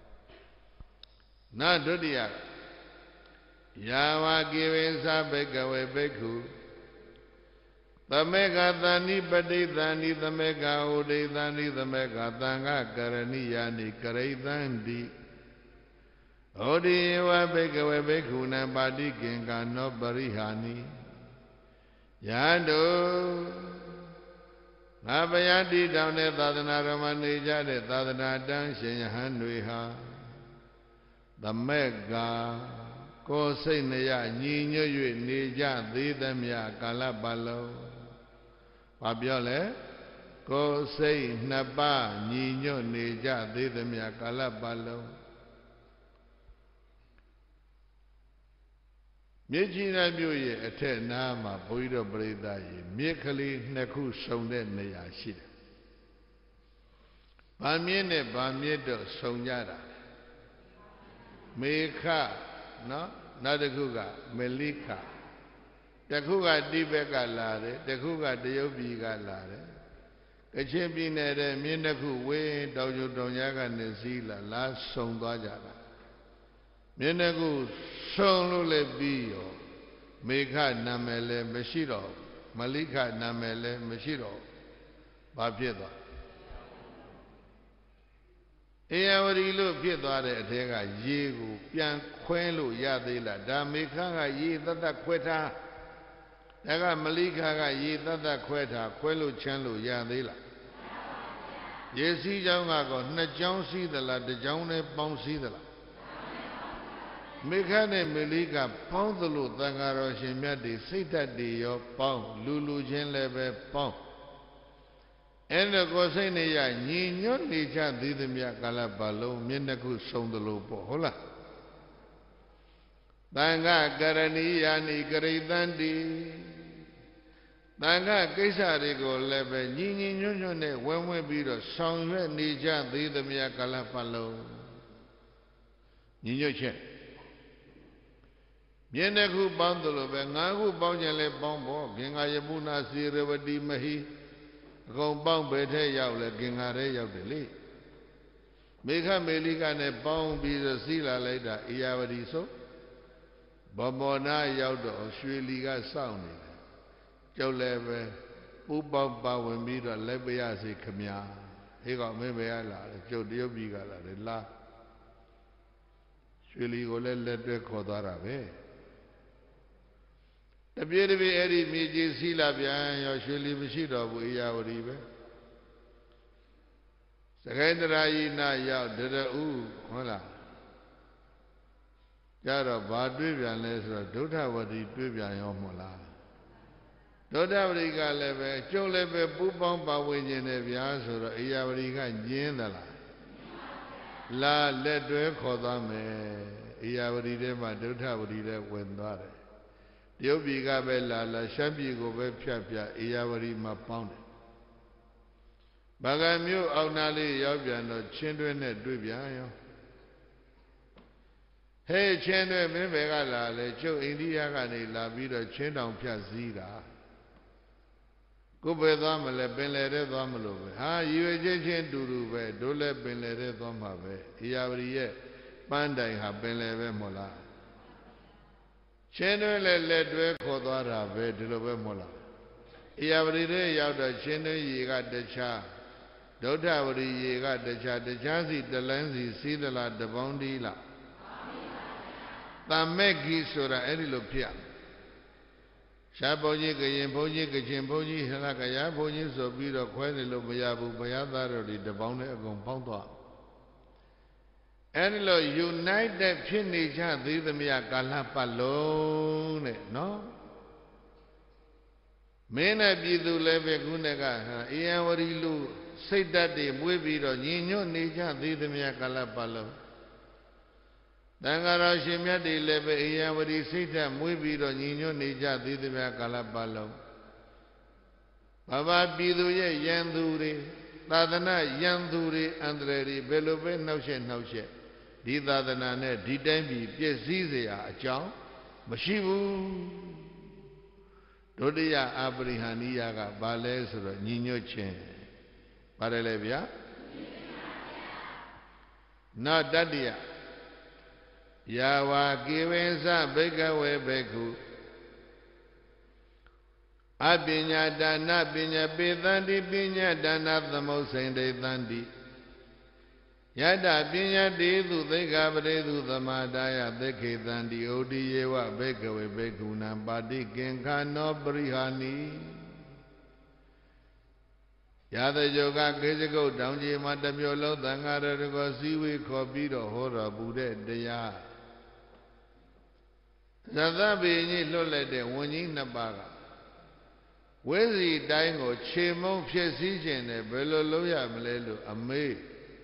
နဒုတိယယာဝကေဝေသဘိကဝေဘိက္ခုသမေကသန္တိပဋိသန္တိသမေကဥဒိသန္တိသမေကသံဃကရဏိယာနိကရိသန္တိဩဒီဝဘိကဝေဘိက္ခုနံပါတိကင်္ကာနောပရိဟာနိယတုငါဘယတိတောင်တဲ့သာသနာတော်မှာနေကြတဲ့သာသနာတန်းရှင်ယဟန်တွေဟာသမေကကိုယ်စိတ်နှရညီညွတ်၍နေကြသေးသမျှကာလပတ်လုံးဘာပြောလဲကိုယ်စိတ်နှစ်ပါးညီညွတ်နေကြသေးသမျှကာလပတ်လုံးမြေကြီးနာမြို့ရဲ့အထက်နားမှာဘုန်းကြီးတို့ပြိဿကြီးမြစ်ကလေးနှစ်ခုစုံတဲ့နေရာရှိတယ်။ဗာမြစ်နဲ့ဗာမြစ်တို့စုံကြတာမေခနော်နောက်တစ်ခုကမလိခတစ်ခုကတိဘက်ကလာတယ်တစ်ခုကတရုတ်ပြည်ကလာတယ်ကချင်ပြည်နယ်တဲ့မြင်းတစ်ခုဝင်းတောင်ကျတောင်ကြားကနေစီးလာလာစုံသွားကြတာမြင်းတစ်ခုစုံလို့လည်းပြီးရောမေခနာမည်လည်းမရှိတော့မလိခနာမည်လည်းမရှိတော့ဘာဖြစ်သွားအေယဝရီလို့ဖြစ်သွားတဲ့အထက်ကရေကိုပြန်ခွဲလို့ရသေးလားဒါမေခကရေတတ်တတ်ခွဲထားဒါကမလိခကရေတတ်တတ်ခွဲထားခွဲလို့ချမ်းလို့ရသေးလားရေစီးကြောင်းကတော့နှစ်ကြောင်းစီးသလားတစ်ကြောင်းနဲ့ပေါင်းစီးသလားမေခနဲ့မလိကပေါင်းသလိုသံဃာတော်ရှင်မြတ်တွေစိတ်ဓာတ်တွေရောပေါင်းလူလူချင်းလည်းပဲပေါင်းအဲ့ဒါကိုစိတ်နဲ့ရညီညွတ်နေကြသေးသမျှကာလပတ်လုံးမျက်နှာခုစုံသလိုပေါ့ဟုတ်လားသံဃကရဏီယာနိကရိတန္တိသံဃကိစ္စတွေကိုလည်းပဲညီညီညွတ်ညွတ်နဲ့ဝဲဝဲပြီးတော့ဆောင်ရွက်နေကြသေးသမျှကာလပတ်လုံးညီညွတ်ချက်မျက်နှာခုပေါင်းသလိုပဲငါးခုပေါင်းခြင်းလဲပေါင်းဖို့ဂင်္ဂယမုနာစီရဝတိမဟိအကုန်ပေါင်းပဲထဲရောက်လဲဂင်္ဂရဲရောက်တယ်လေမေခမေလိကနဲ့ပေါင်းပြီးတော့စီးလာလိုက်တာအေယဝတီဆိုဗမောနာရောက်တော့ရွှေလီကစောင့်နေတယ်ကျုပ်လည်းပဲပူပေါင်းပါဝင်ပြီးတော့လက်ပြရစီခမညာဟေးကောင်မင်းပဲလာတယ်ကျုပ်တရုတ်ပြည်ကလာတယ်လာရွှေလီကိုလည်းလက်တွဲခေါ်သွားတာပဲတပြေးတပြေးအဲ့ဒီမြေကြီးစီးလာပြန်ရောရွှေလီမရှိတော့ဘူးအေယဝတီပဲစကိုင်းတရာကြီးနာရောက်တရဥဟုတ်လားကြတော့ဘာတွေးပြန်လဲဆိုတော့ဒုဋ္ဌဝတီတွေးပြန်ရောမဟုတ်လားဒုဋ္ဌဝတီကလည်းပဲကျုပ်လည်းပဲပူပေါင်းပါဝင်ခြင်းနဲ့ဗျာဆိုတော့အေယဝတီကညင်းသလားလာလက်တွဲခေါ်သွားမယ်အေယဝတီထဲမှာဒုဋ္ဌဝတီလည်းဝင်သွားတယ်တရုတ်ပြည်ကပဲလာလာရှမ်းပြည်ကိုပဲဖြတ်ဖြတ်အေယဝတီမှာပေါင်းတယ်ဗကံမြို့အောင်နာလေးရောက်ပြန်တော့ချင်းတွဲနဲ့တွေ့ပြန်ရောဟဲ့ချင်းတွဲမင်းဘယ်ကလာလဲကျုပ်အိန္ဒိယကနေလာပြီးတော့ချင်းတောင်ဖြတ်စည်းတာကိုယ်ပဲသွားမလဲပင်လေတဲ့သွားမလို့ပဲဟာရည်ရွယ်ချက်ချင်းတူတူပဲတို့လည်းပင်လေတဲ့သွားမှာပဲဧရာဝတီရဲ့ပန်းတိုင်ဟာပင်လေပဲမဟုတ်လားချင်းတွင်းလည်းလက်တွဲခေါ်သွားတာပဲဒီလိုပဲမဟုတ်လားဧရာဝတီရဲ့ရောက်တော့ချင်းတွင်းရေကတခြားဒုဋ္ဌဝရီရေကတခြားတခြားစီတလန်းစီစီးသလားတပေါင်းတီးလားတမဲ့ကြီးဆိုတာအဲ့ဒီလိုဖြစ်ရှားဘုန်းကြီးကရင်ဘုန်းကြီးကချင်ဘုန်းကြီးဟလကရာဘုန်းကြီးဆိုပြီးတော့ခွဲနေလို့မရဘူးဘုရားသားတော်တွေတပေါင်းနဲ့အကုန်ပေါင်းသွားအဲ့ဒီလို united ဖြစ်နေကြသေးသမျှကာလပတ်လုံးတဲ့နော်မင်းနဲ့ပြည်သူလည်းပဲခုနဲ့ကအေယံဝရီလူစိတ်ဓာတ်တွေမွေးပြီးတော့ညီညွတ်နေကြသေးသမျှကာလပတ်လုံးတန်ဃာတော်ရှင်မြတ်တွေလည်းပဲအေယံဝရီစိတ်ဓာတ်မွေးပြီးတော့ညီညွတ်နေကြသေးသမျှကာလပတ်လုံးဘဘပြည်သူရဲ့ယံသူတွေသာသနာယံသူတွေအန္တရာယ်တွေဘယ်လိုပဲနှောက်ရှက်နှောက်ရှက်ဒီသာသနာနဲ့ဒီတိုင်းပြည်ပြည့်စည်เสียအကြောင်းမရှိဘူးဒုတိယအပရိဟာနိယကဘာလဲဆိုတော့ညီညွတ်ခြင်းပါတယ်လေဗျာနောက်တတိယယာဝါကေဝေသဘိကဝေဘိက္ခုအပညာဒါနပညာပေသန္တိပညာဒါနသမုတ်စိန်တေသန္တိယတပညာတေသူသိက္ခာပရိသူသမာဒါယသိခေသန္တိဩတိယေဝဘိကဝေဘိက္ခုနံပါတိကင်္ခာနောပရိဟာနိရာဇယောကကေစကုတ်တောင်ကြီးမှာတစ်မျိုးလုံးသံဃာတော်ကိုစည်းဝေးခေါ်ပြီးတော့ဟောတော်မူတဲ့တရားသတ္တဗေညိလွတ်လိုက်တဲ့ဝန်ကြီးနှစ်ပါးကဝိဇီတိုင်းကိုခြေမုံဖြစ်စည်းခြင်းနဲ့ဘယ်လိုလုပ်ရမလဲလို့အမေး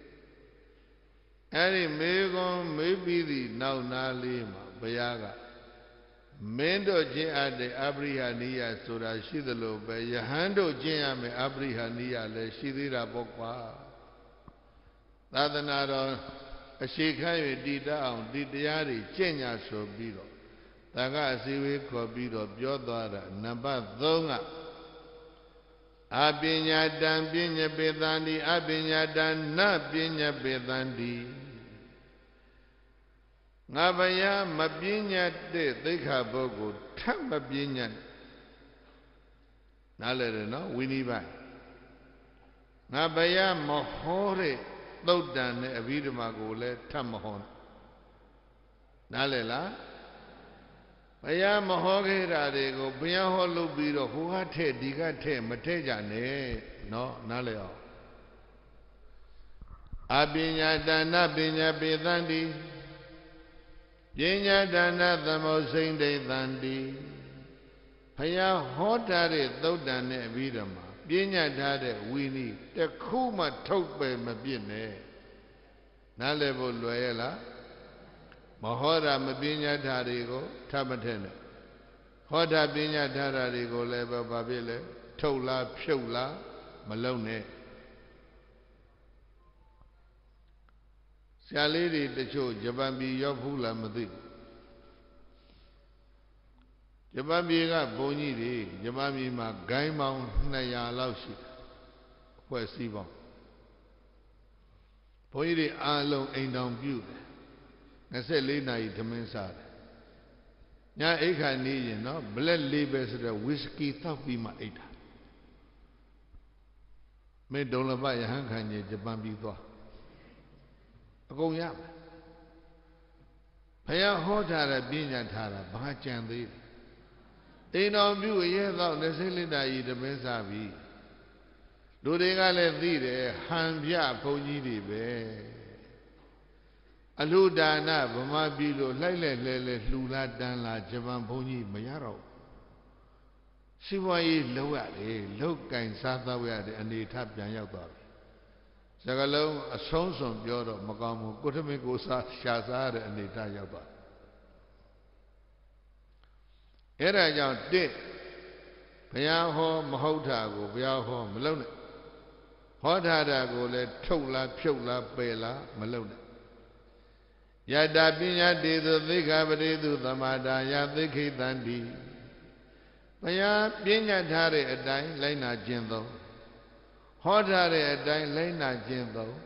အဲ့ဒီမေကွန်မေးပြီးသည့်နောက်နာလေးမှာဘုရားကမင်းတို့ကျင့်အပ်တဲ့အပရိဟာနိယဆိုတာရှိသလိုပဲယဟန်တို့ကျင့်ရမယ်အပရိဟာနိယလည်းရှိသေးတာပေါ့ကွာသာသနာတော်အရှိခန့်၍တည်တတ်အောင်ဒီတရားတွေကျင့်ညာဆိုပြီးတော့တန်ခါအစည်းဝေးခေါ်ပြီးတော့ပြောသွားတာနံပါတ်သုံးကအပညာတံပညာပေသန္တိအပညာတံနပညာပေသန္တိငါဗျာမပညာတဲ့သိက္ခာပုဂ္ဂိုလ်ထပ်မပညာနားလည်တယ်နော်ဝိနိဗ္ဗာန်ငါဗျာမဟောတဲ့သုတ်တန်နဲ့အဘိဓမ္မာကိုလည်းထပ်မဟောနားလည်လားဗျာမဟောခဲ့တာတွေကိုဘုရားဟောလုပ်ပြီးတော့ဟိုကထဲ့ဒီကထဲ့မထဲ့ကြနဲ့နော်နားလည်အောင်အပညာဒါနပညာပေသန္တိပညာဒါနသမုတ်စိန်တေသန္တိဘုရားဟောထားတဲ့သုတ်တန်နဲ့အဘိဓမ္မာပညာထားတဲ့ဝီနိတခုမှထုတ်ပယ်မပြစ်နဲ့နားလည်ဖို့လွယ်ရဲ့လားမဟောတာမပညာထားတွေကိုထပ်မထက်နဲ့ဟောတာပညာထားတာတွေကိုလည်းပဲဘာဖြစ်လဲထုတ်လားဖြုတ်လားမလုံနဲ့ဆရာလေးတွေတချို့ဂျပန်ပြည်ရောက်ဘူးလားမသိဘူးဂျပန်ပြည်ကဘုန်းကြီးတွေဂျပန်ပြည်မှာဂိုင်းပေါင်းနှစ်ရာလောက်ရှိအဖွဲ့စည်းပေါင်းဘုန်းကြီးတွေအားလုံးအိမ်တောင်ပြုတယ်နှစ်ဆယ့်လေးနာရီထမင်းစားတယ်ညအိတ်ခါနေရင်နော်ဘလက်လေးပဲဆိုတော့ဝီစကီတောက်ပြီးမှအိတ်တာမေဒုံလပယဟန်ခံကြီးဂျပန်ပြည်သွားအကုန်ရမယ်ဘုရားဟောထားတဲ့ပညာထားတာဘာကြံသေးလဲအိမ်တော်ပြုရဲတော့နှစ်ဆယ့်လေးနာရီထမင်းစားပြီးလူတွေကလည်းသိတယ်ဟန်ပြဘုန်းကြီးတွေပဲအလှဒါနဗမာပြည်လို့လှိုက်လဲလဲလဲလှူလာတန်းလာဂျပန်ဘုန်းကြီးမရတော့စီးပွားရေးလောက်ရတယ်လောက်ကင်စားသောက်ရတဲ့အနေထားပြန်ရောက်သွားပြီစကလုံးအဆုံးစွန်ပြောတော့မကောင်းဘူးကိုထမင်းကိုစားရှာစားရတဲ့အနေထားရောက်သွားအဲ့ဒါကြောင့်တစ်ဘုရားဟောမဟုတ်တာကိုဘုရားဟောမလုပ်နဲ့ဟောထားတာကိုလည်းထုတ်လားဖြုတ်လားပယ်လားမလုပ်နဲ့ယတပညာတေသူသိက္ခာပရိသူသမာဒါယသိခိတန္တိသရားပညာထားတဲ့အတိုင်းလိုက်နာကျင့်သုံးဟောထားတဲ့အတိုင်းလိုက်နာကျင့်သုံး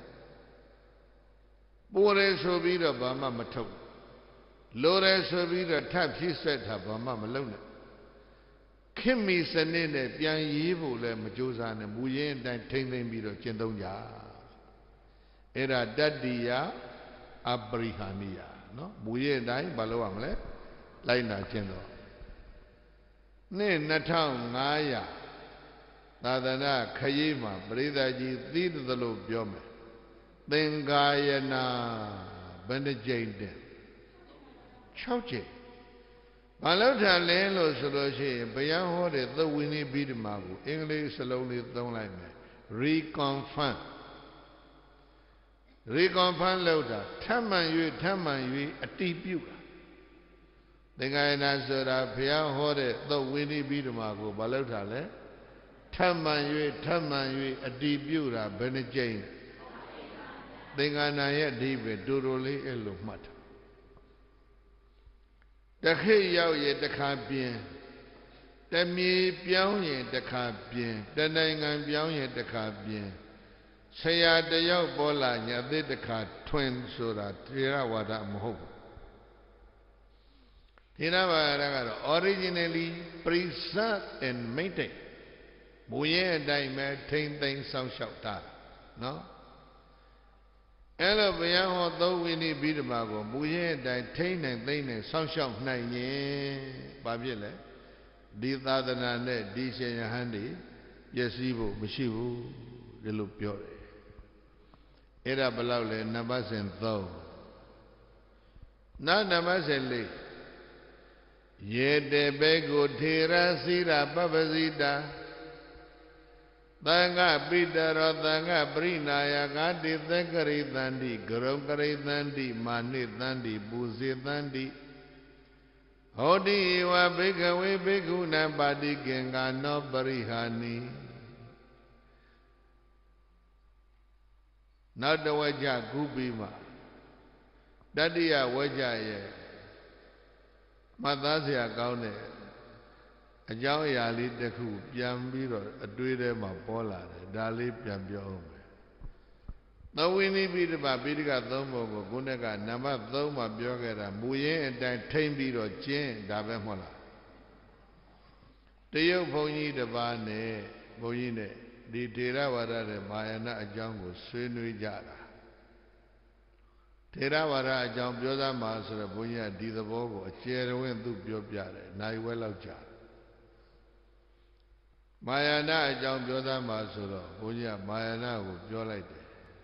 ပိုရဲဆိုပြီးတော့ဘာမှမထုတ်လိုရဲဆိုပြီးတော့ထပ်ဖြည့်ဆက်တာဘာမှမလုပ်နဲ့ခင်မီစနစ်နဲ့ပြန်ရေးဖို့လည်းမကြိုးစားနဲ့မူရင်းအတိုင်းထိမ့်သိမ့်ပြီးတော့ကျင့်သုံးကြအဲ့ဒါတတ္တိယအပရိဟာနိယနော်မူရင်းအတိုင်းဘာလုပ်ရမလဲလိုက်နာကျင့်သုံးနှစ်နှစ်ထောင်ငါးရာသာသနာခရီးမှာပရိသတ်ကြီးသိသလိုပြောမယ်သင်္ကာယနာဘယ်နှကြိမ်တဲ့၆ကြိမ်ဘာလို့ထားလဲလို့ဆိုလို့ရှိရင်ဘုရားဟောတဲ့သဝိနည်းပိဋကမာကိုအင်္ဂလိပ်စလုံးလေးသုံးလိုက်မယ် reconfirm reconfirm လုပ်တာထပ်မှန်၍ထပ်မှန်၍အတိပြုတာသင်္ကာယနာဆိုတာဘုရားဟောတဲ့သဝိနည်းပိဋကမာကိုဘာလို့ထားလဲထပ်မှန်၍ထပ်မှန်၍အတိပြုတာဘယ်နှကြိမ်သင်္ကာနာရဲ့အဓိပ္ပာယ်တူတူလေးအဲ့လိုမှတ်တာတခိရောက်ရင်တစ်ခါပြင်းတမြေပြောင်းရင်တစ်ခါပြင်းတနိုင်ငံပြောင်းရင်တစ်ခါပြင်းဆရာတယောက်ပေါ်လာညာသစ်တစ်ခါထွင်ဆိုတာထေရဝါဒမဟုတ်ဘူးထေရဝါဒကတော့ originally preserve and maintain မူရင်းအတိုင်းပဲထိမ့်သိမ်းစောင့်ရှောက်တာနော်အဲ့လိုဘုရားဟောသုံးဝိနည်းပိဋကမာကိုမူရင်းအတိုင်းထိမ့်နိုင်သိမ့်နိုင်စောင့်ရှောက်နိုင်ရင်ဘာဖြစ်လဲဒီသာသနာနဲ့ဒီရှင်ယဟန်တွေပျက်စီးဖို့မရှိဘူးဒီလိုပြောတယ်အဲ့ဒါဘယ်လောက်လဲနံပါတ်စဉ်သုံးနောက်နံပါတ်စဉ်လေးယေတေဘေကိုထေရစီရပပ္ပစီတာသံဃပိတရောသံဃပရိနာယကာတိသက္ကရိသန္တိဂရုံကရိသန္တိမာနိသန္တိပူဇေသန္တိဟောတိဝဘိက္ခဝေဘိက္ခုနပါတိကင်္ဂါနောပရိဟာနိနောက်တဝကြခုပြီးမှတတိယဝကြရဲ့မှတ်သားစရာကောင်းတဲ့အကြောင်းအရာလေးတစ်ခုပြန်ပြီးတော့အတွေးထဲမှာပေါ်လာတယ်ဒါလေးပြန်ပြောအောင်မယ်သဝိနည်းပိဋကပိဋကသုံးပုံကိုခုနကနံပါတ်သုံးမှာပြောခဲ့တာမူရင်းအတိုင်းထိမ့်ပြီးတော့ကျင့်ဒါပဲမဟုတ်လားတရုတ်ဘုန်းကြီးတစ်ပါးနဲ့ဘုန်းကြီးနဲ့ဒီထေရဝါဒနဲ့မာယာနအကြောင်းကိုဆွေးနွေးကြတာထေရဝါဒအကြောင်းပြောသားမှာဆိုတော့ဘုန်းကြီးကဒီသဘောကိုအကျယ်ဝင့်သူပြောပြတယ်နိုင်ဝဲလောက်ကြာမာယာနအကြောင်းပြောသားမှာဆိုတော့ဘုန်းကြီးကမာယာနကိုပြောလိုက်တယ်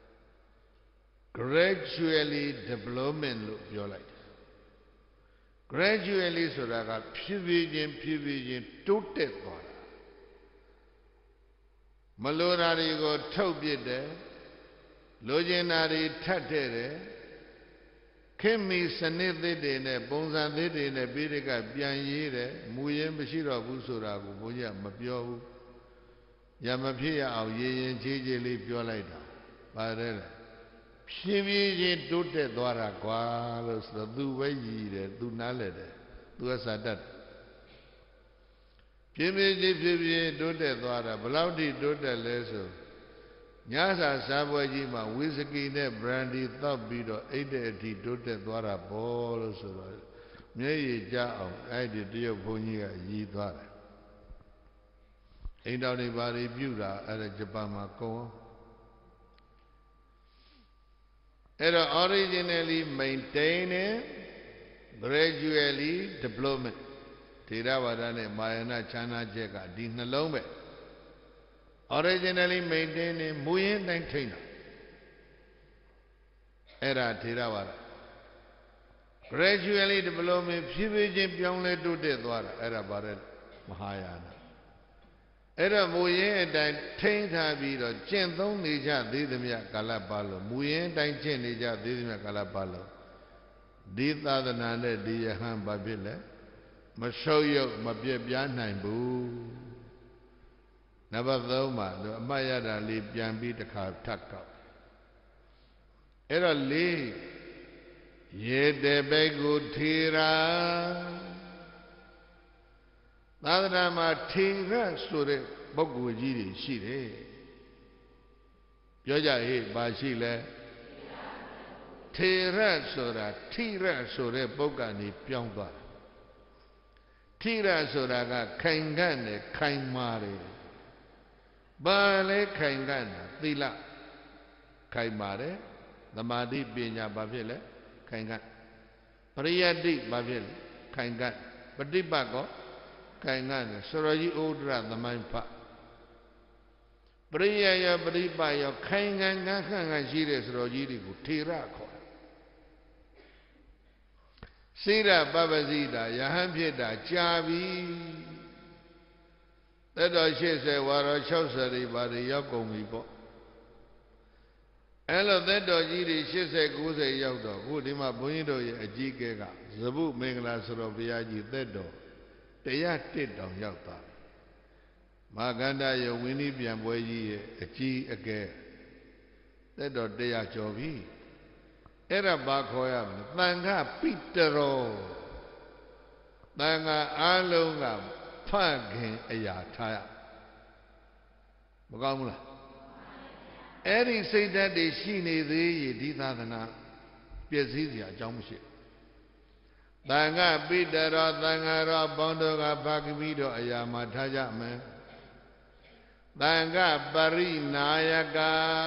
gradually development လို့ပြောလိုက်တယ် gradually ဆိုတာကဖြည်းဖြည်းချင်းဖြည်းဖြည်းချင်းတိုးတက်သွားတာမလိုတာတွေကိုထုတ်ပြစ်တယ်လိုချင်တာတွေထပ်တဲ့တယ်ခင်မီစနစ်သစ်တွေနဲ့ပုံစံသစ်တွေနဲ့ပိဋကပြန်ရေးတယ်မူရင်းမရှိတော့ဘူးဆိုတာကိုဘုန်းကြီးကမပြောဘူးရမဖြစ်ရအောင်ရေရင်ချေးချေးလေးပြောလိုက်တာပါတယ်လေဖြည်းဖြည်းချင်းတိုးတက်သွားတာကွာလို့ဆိုတော့ तू ပဲရည်တယ် तू နားလဲတယ် तू ကစာတတ်ဖြည်းဖြည်းချင်းဖြည်းဖြည်းတိုးတက်သွားတာဘယ်လောက်ထိတိုးတက်လဲဆိုညစာစားပွဲကြီးမှာဝီစကီနဲ့ဘရန်ဒီတောက်ပြီးတော့အိတ်တဲ့အထိတိုးတက်သွားတာပေါ့လို့ဆိုတော့မျက်ရည်ကျအောင်အဲ့ဒီတရုတ်ဘုန်းကြီးကရည်သွားတယ်အိမ်တော်တွေဘာတွေပြုတာအဲ့ဒါဂျပန်မှာကောအဲ့တော့ originally maintain gradually development ထေရဝါဒနဲ့မာယာနချမ်းသာချက်ကဒီနှလုံးပဲ originally maintain မူရင်းတိုင်းထိန်းတာအဲ့ဒါထေရဝါဒ gradually development ဖြည်းဖြည်းချင်းပြောင်းလဲတိုးတက်သွားတာအဲ့ဒါဗါတဲ့မဟာယာနအဲ့တော့မူရင်းအတိုင်းထိန်းထားပြီးတော့ကျင့်သုံးနေကြသေးသမျှကာလပတ်လုံးမူရင်းအတိုင်းကျင့်နေကြသေးသမျှကာလပတ်လုံးဒီသာသနာနဲ့ဒီယဟန်ဘာဖြစ်လဲမဆုပ်ယုပ်မပြည့်ပြားနိုင်ဘူးနံပါတ်သုံးမှာအမှတ်ရတာလေးပြန်ပြီးတစ်ခါထပ်ကောက်အဲ့တော့လေးရေတေဘေကုထေရာသသာသနာမှာထေရဆိုတဲ့ပုဂ္ဂိုလ်ကြီးတွေရှိတယ်ပြောကြဟေ့ဘာရှိလဲထေရဆိုတာထိရဆိုတဲ့ပုဂ္ဂိုလ်ကနေပြောင်းသွားထိရဆိုတာကခိုင်ခံ့တယ်ခိုင်မာတယ်ဘာလဲခိုင်ခံ့တာသီလခိုင်မာတယ်သမာဓိပညာဘာဖြစ်လဲခိုင်ခံ့ပရိယတ္တိဘာဖြစ်လဲခိုင်ခံ့ပฏิပတ်ကောခိုင်ခံ့တယ်စရောကြီးဩဒရသမိုင်းဖတ်ပရိယယပရိပတ်ယခိုင်ခံ့ခံ့ခံ့ခံ့ရှိတဲ့စရောကြီးတွေကိုထေရခေါ်စိရပပစီတာယဟန်ဖြစ်တာကြာပြီသက်တော်ရှစ်ဆယ်ဝါတော်၆၀တွေပါတွေရောက်ကုန်ပြီပေါ့အဲ့လိုသက်တော်ကြီးတွေ၈၀၉၀ရောက်တော့ခုဒီမှာဘုန်းကြီးတို့ရဲ့အကြီးကဲကဇဗုမင်္ဂလာဆိုတော်ဘုရားကြီးသက်တော်၁၀၁တောင်ရောက်သွားမဟာကန္တရဲ့ဝင်းဤပြန်ပွဲကြီးရဲ့အကြီးအကဲသက်တော်၁၀၀ကျော်ပြီအဲ့ဒါဘာခေါ်ရမလဲသံဃပိတရောသံဃာအားလုံးကဖခင်အရာထားရမကောင်းဘူးလားအဲ့ဒီစိတ်ဓာတ်တွေရှိနေသေးရင်ဒီသာသနာပျက်စီးစရာအကြောင်းမရှိသံဃပိတရောသံဃာရောပေါင်းတို့ကဖခင်ပြီးတော့အရာမှာထားကြမယ်သံဃပရိနာယက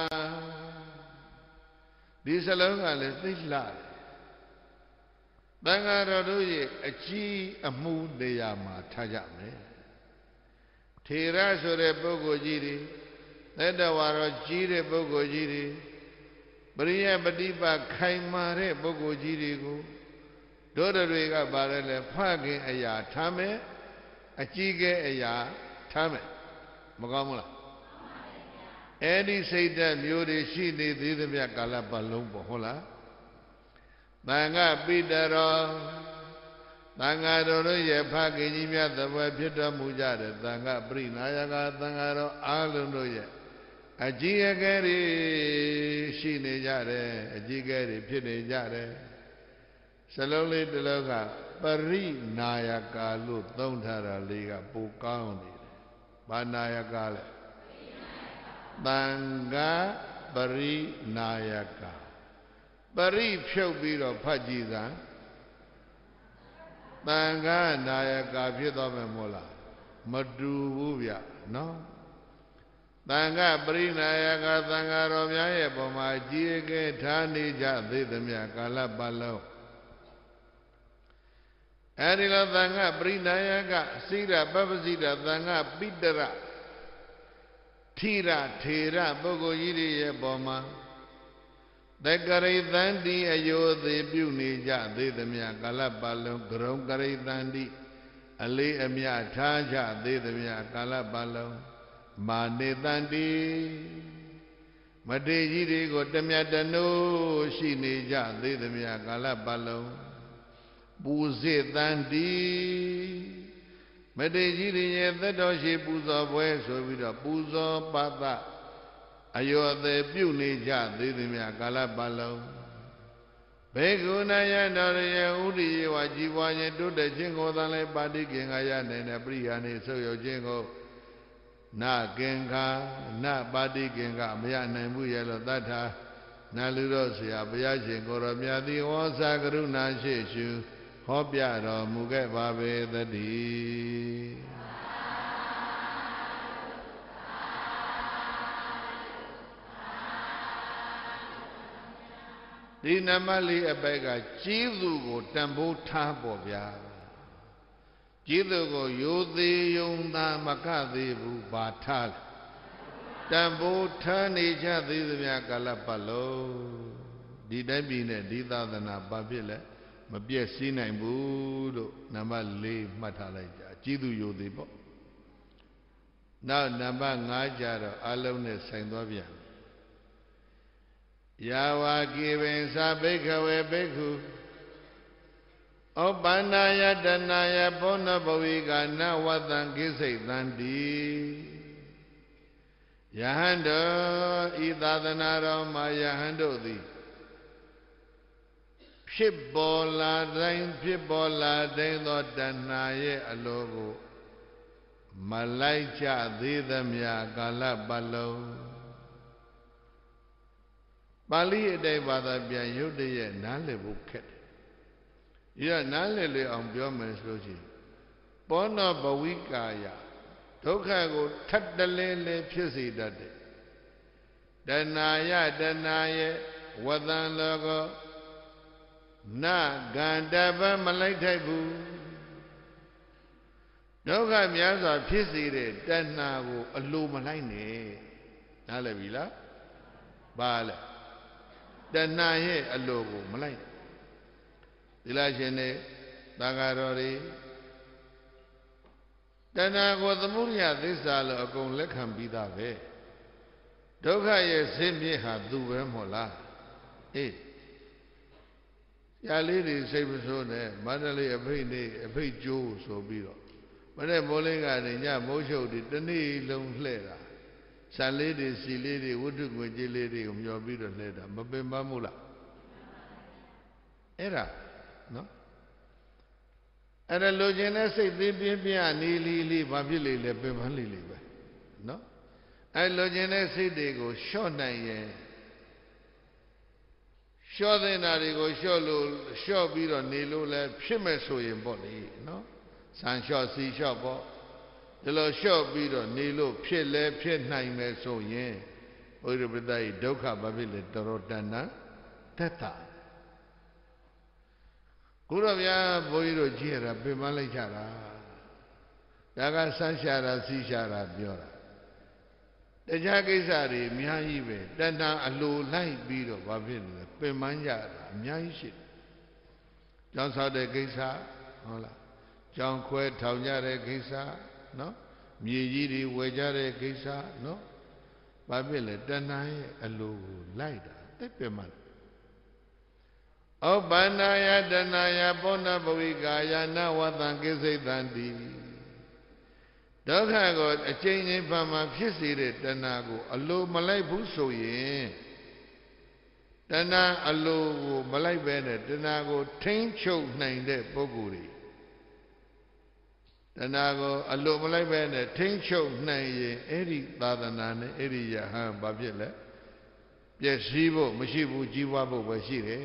ဒီစလုံးကလည်းသိလှတယ်သံဃာတော်တို့ရဲ့အကြီးအမှုတရားမှာထားကြမယ်ထေရဆိုတဲ့ပုဂ္ဂိုလ်ကြီးတွေသက်တော်ဝါတော်ကြီးတဲ့ပုဂ္ဂိုလ်ကြီးတွေပရိယပฏิပတ်ခိုင်မာတဲ့ပုဂ္ဂိုလ်ကြီးတွေကိုတို့တွေကပါလဲလေဖခင်အရာထားမယ်အကြီးကဲအရာထားမယ်မကောင်းဘူးလားအဲ့ဒီစိတ်ဓာတ်မျိုးတွေရှိနေသေးသမျှကာလပတ်လုံးပေါ့ဟုတ်လားသံဃပိတရောသံဃာတော်တို့ရဲ့ဖခင်ကြီးမြတ်သဘောဖြစ်တော်မူကြတဲ့သံဃပရိနာယကသံဃာတော်အားလုံးတို့ရဲ့အကြီးအကဲတွေရှိနေကြတယ်အကြီးအကဲတွေဖြစ်နေကြတယ်စလုံးလေးတစ်လုံးကပရိနာယကလို့သုံးထားတာလေးကပိုကောင်းနေတယ်ဘာနာယကလဲသံဃပရိနာယကပရိဖြုတ်ပြီးတော့ဖတ်ကြည့်သာသံဃနာယကဖြစ်သွားမယ်မို့လားမတူဘူးဗျနော်သံဃပရိနာယကသံဃာတော်များရဲ့ပုံမှာကြီးအကဲထားနေကြသေးသမျှကာလပတ်လုံးအဲဒီလိုသံဃပရိနာယကစိရပပစိတသံဃပိတရထိရထေရပုဂ္ဂိုလ်ကြီးတွေရဲ့ပေါ်မှာသက္ကရိသန္တိအယောသေးပြုနေကြသေးသမျှကာလပတ်လုံးဂရုံကရိသန္တိအလေးအမြတ်ထားကြသေးသမျှကာလပတ်လုံးမာနေတန္တိမထေကြီးတွေကိုတမြတ်တနိုးရှိနေကြသေးသမျှကာလပတ်လုံးပူဇေတန္တိမထေကြီးတွေရဲ့သက်တော်ရှိပူဇော်ပွဲဆိုပြီးတော့ပူဇော်ပသအယောအသေးပြုနေကြသေးသမျှကာလပတ်လုံးဘေကုဏယတော်ရဲ့ဥဒိယဝជីပွားခြင်းတိုးတက်ခြင်းကိုသာလဲပါတိကင်္ဂရနိုင်တဲ့ပရိယာနေဆုပ်ယုတ်ခြင်းကိုနကင်္ဂနပါတိကင်္ဂမရနိုင်ဘူးရဲ့လို့သတ္ထာနာလူတော်ဆရာဘုရားရှင်ကိုရောမြတ်သည်ဝေါ်စာကရုဏာရှိရှုဟောပြတော်မူခဲ့ပါပေသတည်းဒီနမလေးအပိုက်ကကျေးဇူးကိုတန်ဖိုးထားပေါ့ဗျာကျေးဇူးကိုရိုသေးယုံသာမကသေးဘူးဘာထားလဲတန်ဖိုးထားနေကြသေးသမျှကာလပတ်လုံးဒီတိုင်းပြည်နဲ့ဒီသာသနာဘာဖြစ်လဲမပြည့်စည်နိုင်ဘူးလို့နံပါတ်၄မှတ်ထားလိုက်ကြကျေးဇူးရိုသေးပေါ့နောက်နံပါတ်၅ကျတော့အလုံးနဲ့ဆိုင်သွားပြန်ယာဝကိပင်သာဘိက္ခဝေဘိက္ခုဩပန္နာယတနာယဘောနဘဝိကနဝတံကိစိတ်တန္တိယဟန်တော်ဤသာသနာတော်မှာယဟန်တို့သည်ဖြစ်ပေါ်လာတိုင်းဖြစ်ပေါ်လာတိုင်းသောတဏှာရဲ့အလိုကိုမလိုက်ကြသေးသမျှကာလပတ်လုံးပါဠိအတိုင်းဘာသာပြန်ရုပ်တရက်နားလည်ဖို့ခက်တယ်။ဒီကနားလည်လေအောင်ပြောမယ်ဆိုလို့ရှိရင်ပောနောဘဝိကာယဒုက္ခကိုထပ်တလဲလဲဖြစ်စေတတ်တယ်။တဏှာယတဏှာရဲ့ဝတံလောကောနဂန္တပမလိုက်ထိုက်ဘူးဒုက္ခများစွာဖြစ်စေတဲ့တဏှာကိုအလိုမလိုက်နဲ့နားလည်ပြီလားပါလဲတဏှာရဲ့အလိုကိုမလိုက်ဒီလားရှင်နေသံဃာတော်တွေတဏှာကိုသမုဒယသစ္စာလို့အကုန်လက်ခံပြီးသားပဲဒုက္ခရဲ့ဇင်းမြစ်ဟာသူပဲမဟုတ်လားအေးရလေးတွေစိတ်မဆိုးနဲ့မန္တလေးအဖိတ်နေအဖိတ်ကျိုးဆိုပြီးတော့မနေ့မိုးလင်းကနေညမိုးချုပ်တွေတနေ့လုံးလှဲ့တာဆန်လေးတွေစီလေးတွေဝတ္ထုငွေကြေးလေးတွေကိုမျောပြီးတော့လှဲ့တာမပင်ပန်းဘူးလားအဲ့ဒါနော်အဲ့ဒါလိုချင်တဲ့စိတ်သေးပြင်းပြင်းနေလီလီဘာဖြစ်လေလဲပင်ပန်းလီလီပဲနော်အဲ့လိုချင်တဲ့စိတ်တွေကိုလျှော့နိုင်ရင်လျှော့တဲ့နာတွေကိုလျှော့လို့လျှော့ပြီးတော့နေလို့လဲဖြစ်မဲ့ဆိုရင်ပေါ့လေနော်ဆန်လျှော့စီလျှော့ပေါ့ဒီလိုလျှော့ပြီးတော့နေလို့ဖြစ်လဲဖြစ်နိုင်မယ်ဆိုရင်ဘုရားပဒိဒုက္ခဘာဖြစ်လဲတော်တော်တဏ္ဍတက်တာခုတော့ဗျာဘုန်းကြီးတို့ကြည့်ရတာပြင်ပန်းလိုက်ကြတာဒါကဆန်းရှာတာစီးရှာတာပြောတာတခြားကိစ္စတွေအများကြီးပဲတဏ္ဍအလိုလိုက်ပြီးတော့ဘာဖြစ်လဲပင်ပန်းကြတာအများကြီးရှိတယ်ကျောင်းဆောက်တဲ့ကိစ္စဟုတ်လားကျောင်းခွဲထောင်ကြတဲ့ကိစ္စနော်မြေကြီးတွေဝယ်ကြတဲ့ကိစ္စနော်ဘာဖြစ်လဲတဏှာရဲ့အလိုကိုလိုက်တာသိပင်မှန်ဩဘာနာယတဏှာယပောနဘဝိကာယနာဝတံကိစိတံတိဒုက္ခကိုအကျဉ်းချင်းဘာမှဖြစ်စေတဲ့တဏှာကိုအလိုမလိုက်ဘူးဆိုရင်တဏှာအလိုကိုမလိုက်ပဲနဲ့တဏှာကိုထိန်းချုပ်နိုင်တဲ့ပုဂ္ဂိုလ်တွေတဏှာကိုအလိုမလိုက်ပဲနဲ့ထိန်းချုပ်နိုင်ရင်အဲ့ဒီသာသနာနဲ့အဲ့ဒီယဟန်ဘာဖြစ်လဲပျက်စီးဖို့မရှိဘူးကြီးပွားဖို့ပဲရှိတယ်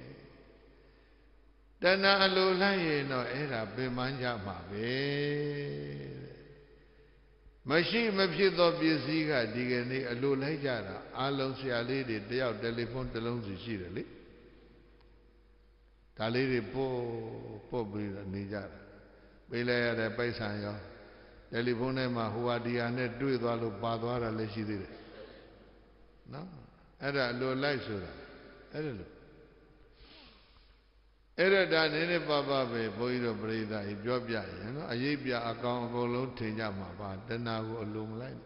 တဏှာအလိုလိုက်ရင်တော့အဲ့ဒါပင်ပန်းကြမှာပဲမရှိမဖြစ်သောပစ္စည်းကဒီကနေ့အလိုလိုက်ကြတာအလုံးဆရာလေးတွေတယောက်တယ်လီဖုန်းတစ်လုံးစီရှိတယ်လေဒါလေးတွေပို့ပို့ပြီးတော့နေကြတာပေးလိုက်ရတဲ့ပိုက်ဆံရောတယ်လီဖုန်းထဲမှာဟိုဟာဒီဟာနဲ့တွေ့သွားလို့ပါသွားတာလည်းရှိသေးတယ်နော်အဲ့ဒါအလိုလိုက်ဆိုတာအဲ့ဒါလို့အဲ့ဒါဒါနည်းနည်းပါးပါးပဲဘုန်းကြီးတို့ပြိဿကြီးပြောပြရင်နော်အရေးပြအကောင်အကုန်လုံးထင်ကြမှာပါတဏှာကိုအလိုမလိုက်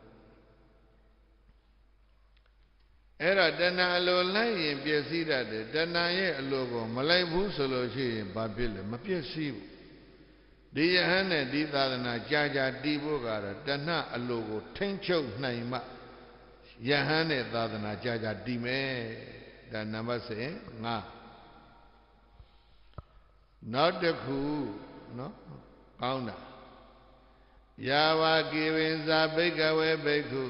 အဲ့ဒါတဏှာအလိုလိုက်ရင်ပျက်စီးတတ်တယ်တဏှာရဲ့အလိုကိုမလိုက်ဘူးဆိုလို့ရှိရင်ဘာဖြစ်လဲမပျက်စီးဘူးဒီယဟန်နဲ့ဒီသာသနာကြာကြာတည်ဖို့ကတော့တဏှာအလိုကိုထိမ့်ချုပ်နိုင်မှယဟန်နဲ့သာသနာကြာကြာတည်မယ်ဒါနံပါတ်၅နောက်တစ်ခုနော်ကောင်းတာယာဝကိဝိဇာဘိကဝေဘိက္ခု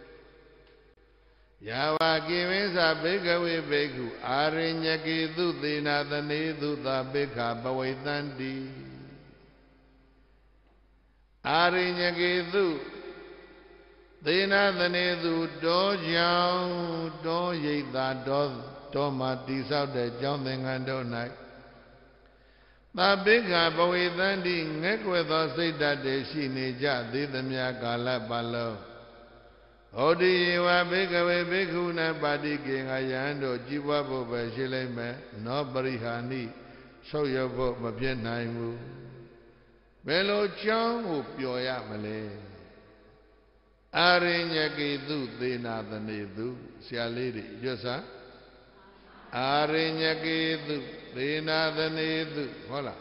ယာဝကိဝိဇာဘိကဝေဘိက္ခုအာရိညကေသုသေနာသနေသုသဘိက္ခပဝိသန္တိအာရိညကေသုသေနာသနေသုတောကြောင့်တောရိပ်သာတောတောမှာတိဆောက်တဲ့ကျောင်းသင်္ကန်းတို့၌သဗ္ဗိက္ခပဝေသန္တိငဲ့ကွယ်သောစိတ်ဓာတ်တွေရှိနေကြသေးသမျှကာလပတ်လုံးဟောတိယေဝဘိက္ခဝေဘိက္ခုနပါတိကေငါယဟန်တို့ကြည်ပွားဖို့ပဲရှိလိမ့်မယ်နောပရိဟာနိဆုတ်ရဖို့မဖြစ်နိုင်ဘူးဘယ်လိုကြောင်းကိုပျော်ရမလဲအာရိညကေတုသေနာသနေတုဆရာလေးတွေရွတ်စားအာရိညကေတုသေနာသနေတုဟုတ်လား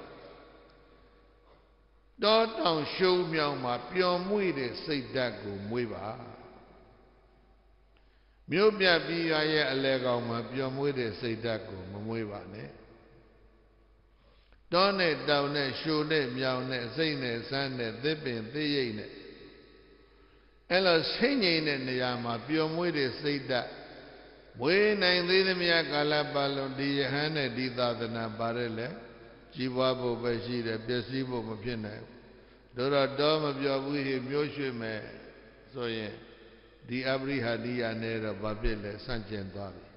တောတောင်ရှုံးမြောင်မှာပျော်မွေ့တဲ့စိတ်ဓာတ်ကိုမွေးပါမြို့ပြပြည်ရရဲ့အလဲကောင်မှာပျော်မွေ့တဲ့စိတ်ဓာတ်ကိုမမွေးပါနဲ့တောနဲ့တောင်နဲ့ရှုံနဲ့မြောင်နဲ့စိတ်နဲ့စမ်းနဲ့သစ်ပင်သိရိတ်နဲ့အဲ့လိုစိတ်ငြိမ်တဲ့နေရာမှာပျော်မွေ့တဲ့စိတ်ဓာတ်မွေးနိုင်သေးသမျှကာလပတ်လုံးဒီယဟန်နဲ့ဒီသာသနာပါတဲ့လေကြီးပွားဖို့ပဲရှိတယ်ပျက်စီးဖို့မဖြစ်နိုင်ဘူးတို့တော့တော့မပြောဘူးဟိမျိုးရွှေ့မယ်ဆိုရင်ဒီအပရိဟာတိယနဲ့တော့ဘာဖြစ်လဲဆန့်ကျင်သွားပြီ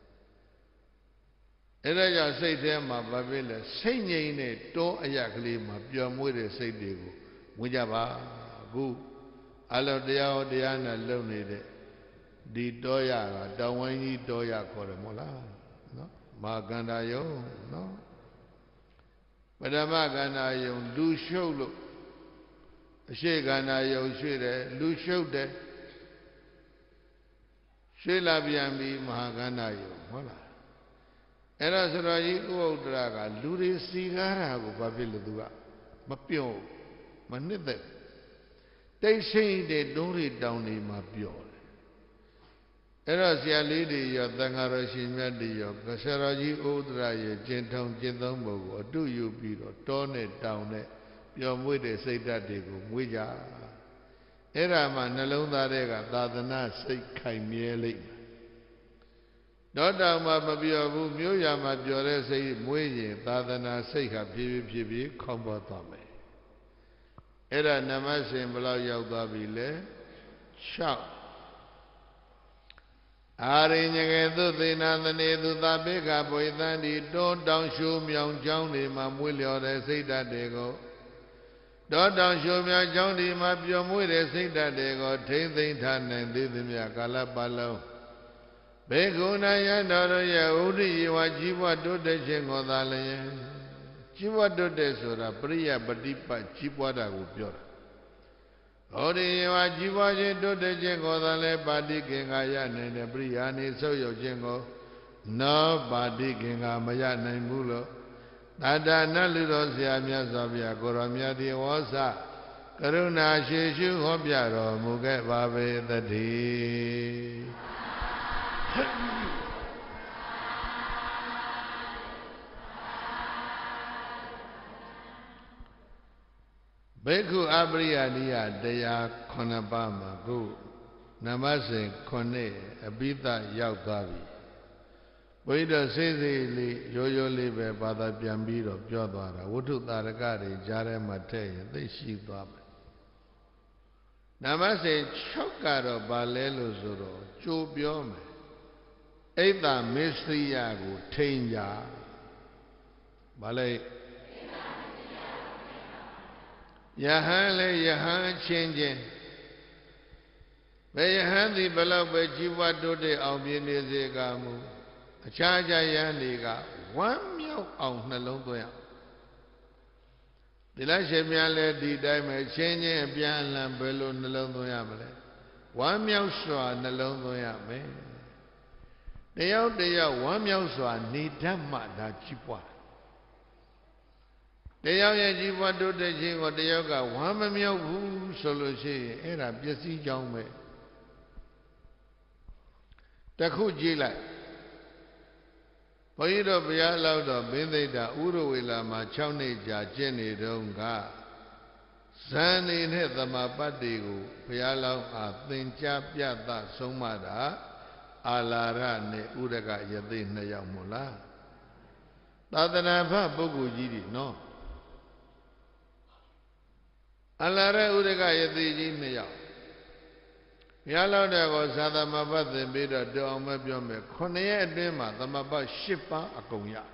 အဲ့ဒါကြောင့်စိတ်ထဲမှာဘာဖြစ်လဲစိတ်ငြိမ်တဲ့တွန်းအရကလေးမှာပျော်မွေ့တဲ့စိတ်တွေကိုဝင်ကြပါအခုအလောတရားတရားနဲ့လုံနေတဲ့ဒီတောရကတောင်ဝိုင်းကြီးတောရခေါ်တယ်မို့လားနော်မာကန္တာယုံနော်ပထမကန္တာယုံလူရှုပ်လို့အရှိကန္တာယုံရွှေ့တယ်လူရှုပ်တယ်ရွှေ့လာပြန်ပြီးမဟာကန္တာယုံဟုတ်လားအဲ့ဒါဆိုတော့ကြီးဥဥဒ္ဒရာကလူတွေစီကားတာကိုဘာဖြစ်လို့သူကမပြုံးမနှစ်သက်တိတ်ဆိတ်တဲ့တွန်းရီတောင်တွေမှာပျော်တယ်အဲ့တော့ဆရာလေးတွေရောသံဃာတော်ရှင်မြတ်တွေရောဆရာတော်ကြီးဥဒ္ဒရာရဲ့ကျင့်ထုံးကျင့်သုံးပုံကိုအတုယူပြီးတော့တောနဲ့တောင်နဲ့ပျော်မွေ့တဲ့စိတ်ဓာတ်တွေကိုမွေးကြအဲ့ဒါမှနှလုံးသားတွေကသာသနာစိတ်ခိုင်မြဲလိမ့်မယ်တောတောင်မှာမပျော်ဘူးမြို့ရမှာပျော်တဲ့စိတ်မွေးရင်သာသနာစိတ်ဟာဖြည်းဖြည်းဖြည်းဖြည်းခေါင်းပေါ်သွားမယ်အဲ့ဒါနမရှင်ဘလောက်ရောက်သွားပြီလဲ၆အာရိညကေသုသေနာသနေသူသဗ္ဗေကပွေသန္တိတောတောင်ရှုမြောင်ကျောင်းတွေမှာမွေးလျော်တဲ့စိတ်ဓာတ်တွေကိုတောတောင်ရှုမြောင်ကျောင်းတွေမှာပျော်မွေ့တဲ့စိတ်ဓာတ်တွေကိုထိမ့်သိမ့်ထားနိုင်သေးသမျှကာလပတ်လုံးဘေကုဏယံတော်တို့ရဲ့ဥဒိယဝကြီးပွားတိုးတက်ခြင်းကိုသာလျင်ကြီးပွားတိုးတက်ဆိုတာပရိယပฏิပတ်ကြီးပွားတာကိုပြောတာဟောဒီယဝကြီးပွားခြင်းတိုးတက်ခြင်းကိုသာလည်းပါတိကင်္ဂရနိုင်တဲ့ပရိယာနေဆုပ်ယုပ်ခြင်းကိုနောပါတိကင်္ဂမရနိုင်ဘူးလို့တတနတ်လူတော်ဆရာမြတ်စွာဘုရားကိုရောမြတ်ဒီဝါစကရုဏာရှိရှုဟောပြတော်မူခဲ့ပါပေသတည်းဘေကုအပရိယနိယတရားခုနှစ်ပါးမှာခုနမစဉ်ခုနှစ်အပိသရောက်သွားပြီဘုရားတော်စိတ်စိတ်လေးရိုးရိုးလေးပဲဘာသာပြန်ပြီးတော့ပြောသွားတာဝိထုတာရကတွေကြားထဲမှာထည့်ရင်သိရှိသွားမယ်နမစဉ်၆ကတော့ဘာလဲလို့ဆိုတော့ကြိုးပြောမယ်အိတ်တာမစ္စရိယကိုထိန်ကြဘာလဲယဟန်လေယဟန်ချင်းချင်းဘယ်ယဟန်ဒီဘလောက်ပဲជីវတ်တိုးတဲ့အောင်ပြင်းနေစေကမူအခြားခြားယဟန်တွေကဝမ်းမြောက်အောင်နှလုံးသွင်းအောင်ဒီလားရှင်များလဲဒီတိုင်းပဲချင်းချင်းအပြန်အလှန်ဘယ်လိုနှလုံးသွင်းရမလဲဝမ်းမြောက်စွာနှလုံးသွင်းရမယ်တယောက်တယောက်ဝမ်းမြောက်စွာနေတတ်မှဒါကြီးပွားတယောက်ရဲ့ကြီးပွားတိုးတက်ခြင်းကိုတယောက်ကဝမ်းမမြောက်ဘူးဆိုလို့ရှိရင်အဲ့ဒါပျက်စီးကြောင်းပဲတခုကြည့်လိုက်ဘုန်းကြီးတို့ဘုရားလောက်တော့ဘိသိက်တာဥရဝေလာမှာ၆နှစ်ကြာကျင့်နေတုန်းကဇန်နေနဲ့သမာပတ်တွေကိုဘုရားလောက်အားသင်ကြားပြသဆုံးမတာအာလာရနဲ့ဥရကယသိနှစ်ယောက်မို့လားသာသနာ့ဘပုဂ္ဂိုလ်ကြီးတွေနော်အလာရဥဒကယတိကြီးနှစ်ယောက်ဘုရားလောက်တဲ့ကိုသာသမပတ်သင်ပြီးတော့တောင်းမပြောမယ်ခုနှစ်ရက်အတွင်းမှာသမပတ်၈ပါးအကုန်ရ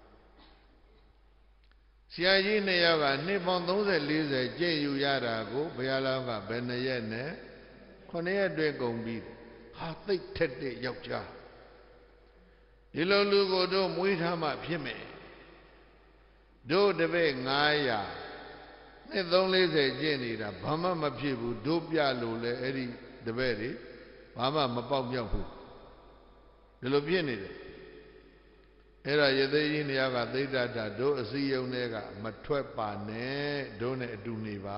ဆရာကြီးနှစ်ယောက်ကနှစ်ပေါင်း၃၀ ၄၀ကျင့်ယူရတာကိုဘုရားလောက်ကဘယ်နှစ်ရက်နဲ့ခုနှစ်ရက်အတွင်းကုန်ပြီးဟာသိပ်ထက်တဲ့ယောက်ျားဒီလိုလူကိုတို့မွေးထားမှဖြစ်မယ်တို့တပည့်၅၀၀နှစ်၃၄၀ကျင့်နေတာဘာမှမဖြစ်ဘူးတို့ပြလို့လဲအဲ့ဒီတပည့်တွေဘာမှမပေါက်မြောက်ဘူးဒီလိုဖြစ်နေတယ်အဲ့ဒါရသေးကြီးနေရာကသိဒ္ဓတာတို့အစည်းအရုံးတွေကမထွက်ပါနဲ့တို့နဲ့အတူနေပါ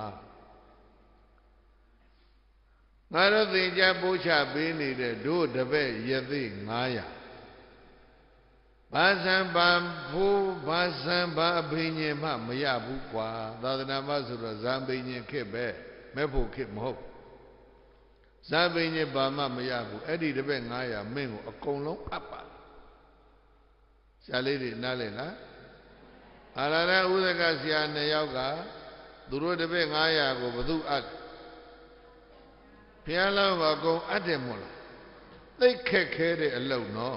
ငါတို့သင်ကြားပို့ချပေးနေတဲ့တို့တပည့်ရသေး၅၀၀ဘာသံဘာဖို့ဘာသံဘာအဘိညာဉ်မှမရဘူးကွာသာသနာ့မဆိုတော့ဇံဘိညာဉ်ခက်ပဲမဲ့ဖို့ခက်မဟုတ်ဇာပိညဘာမှမရဘူးအဲ့ဒီတပည့်ငါးရာမင်းကိုအကုန်လုံးအပ်ပါဆရာလေးတွေနားလည်လားအာရဏဥဒကဆရာနှစ်ယောက်ကသူတို့တပည့်ငါးရာကိုဘသူအပ်ဘုရားလောင်းကအကုန်အပ်တယ်မို့လားသိခက်ခဲတဲ့အလုပ်နော်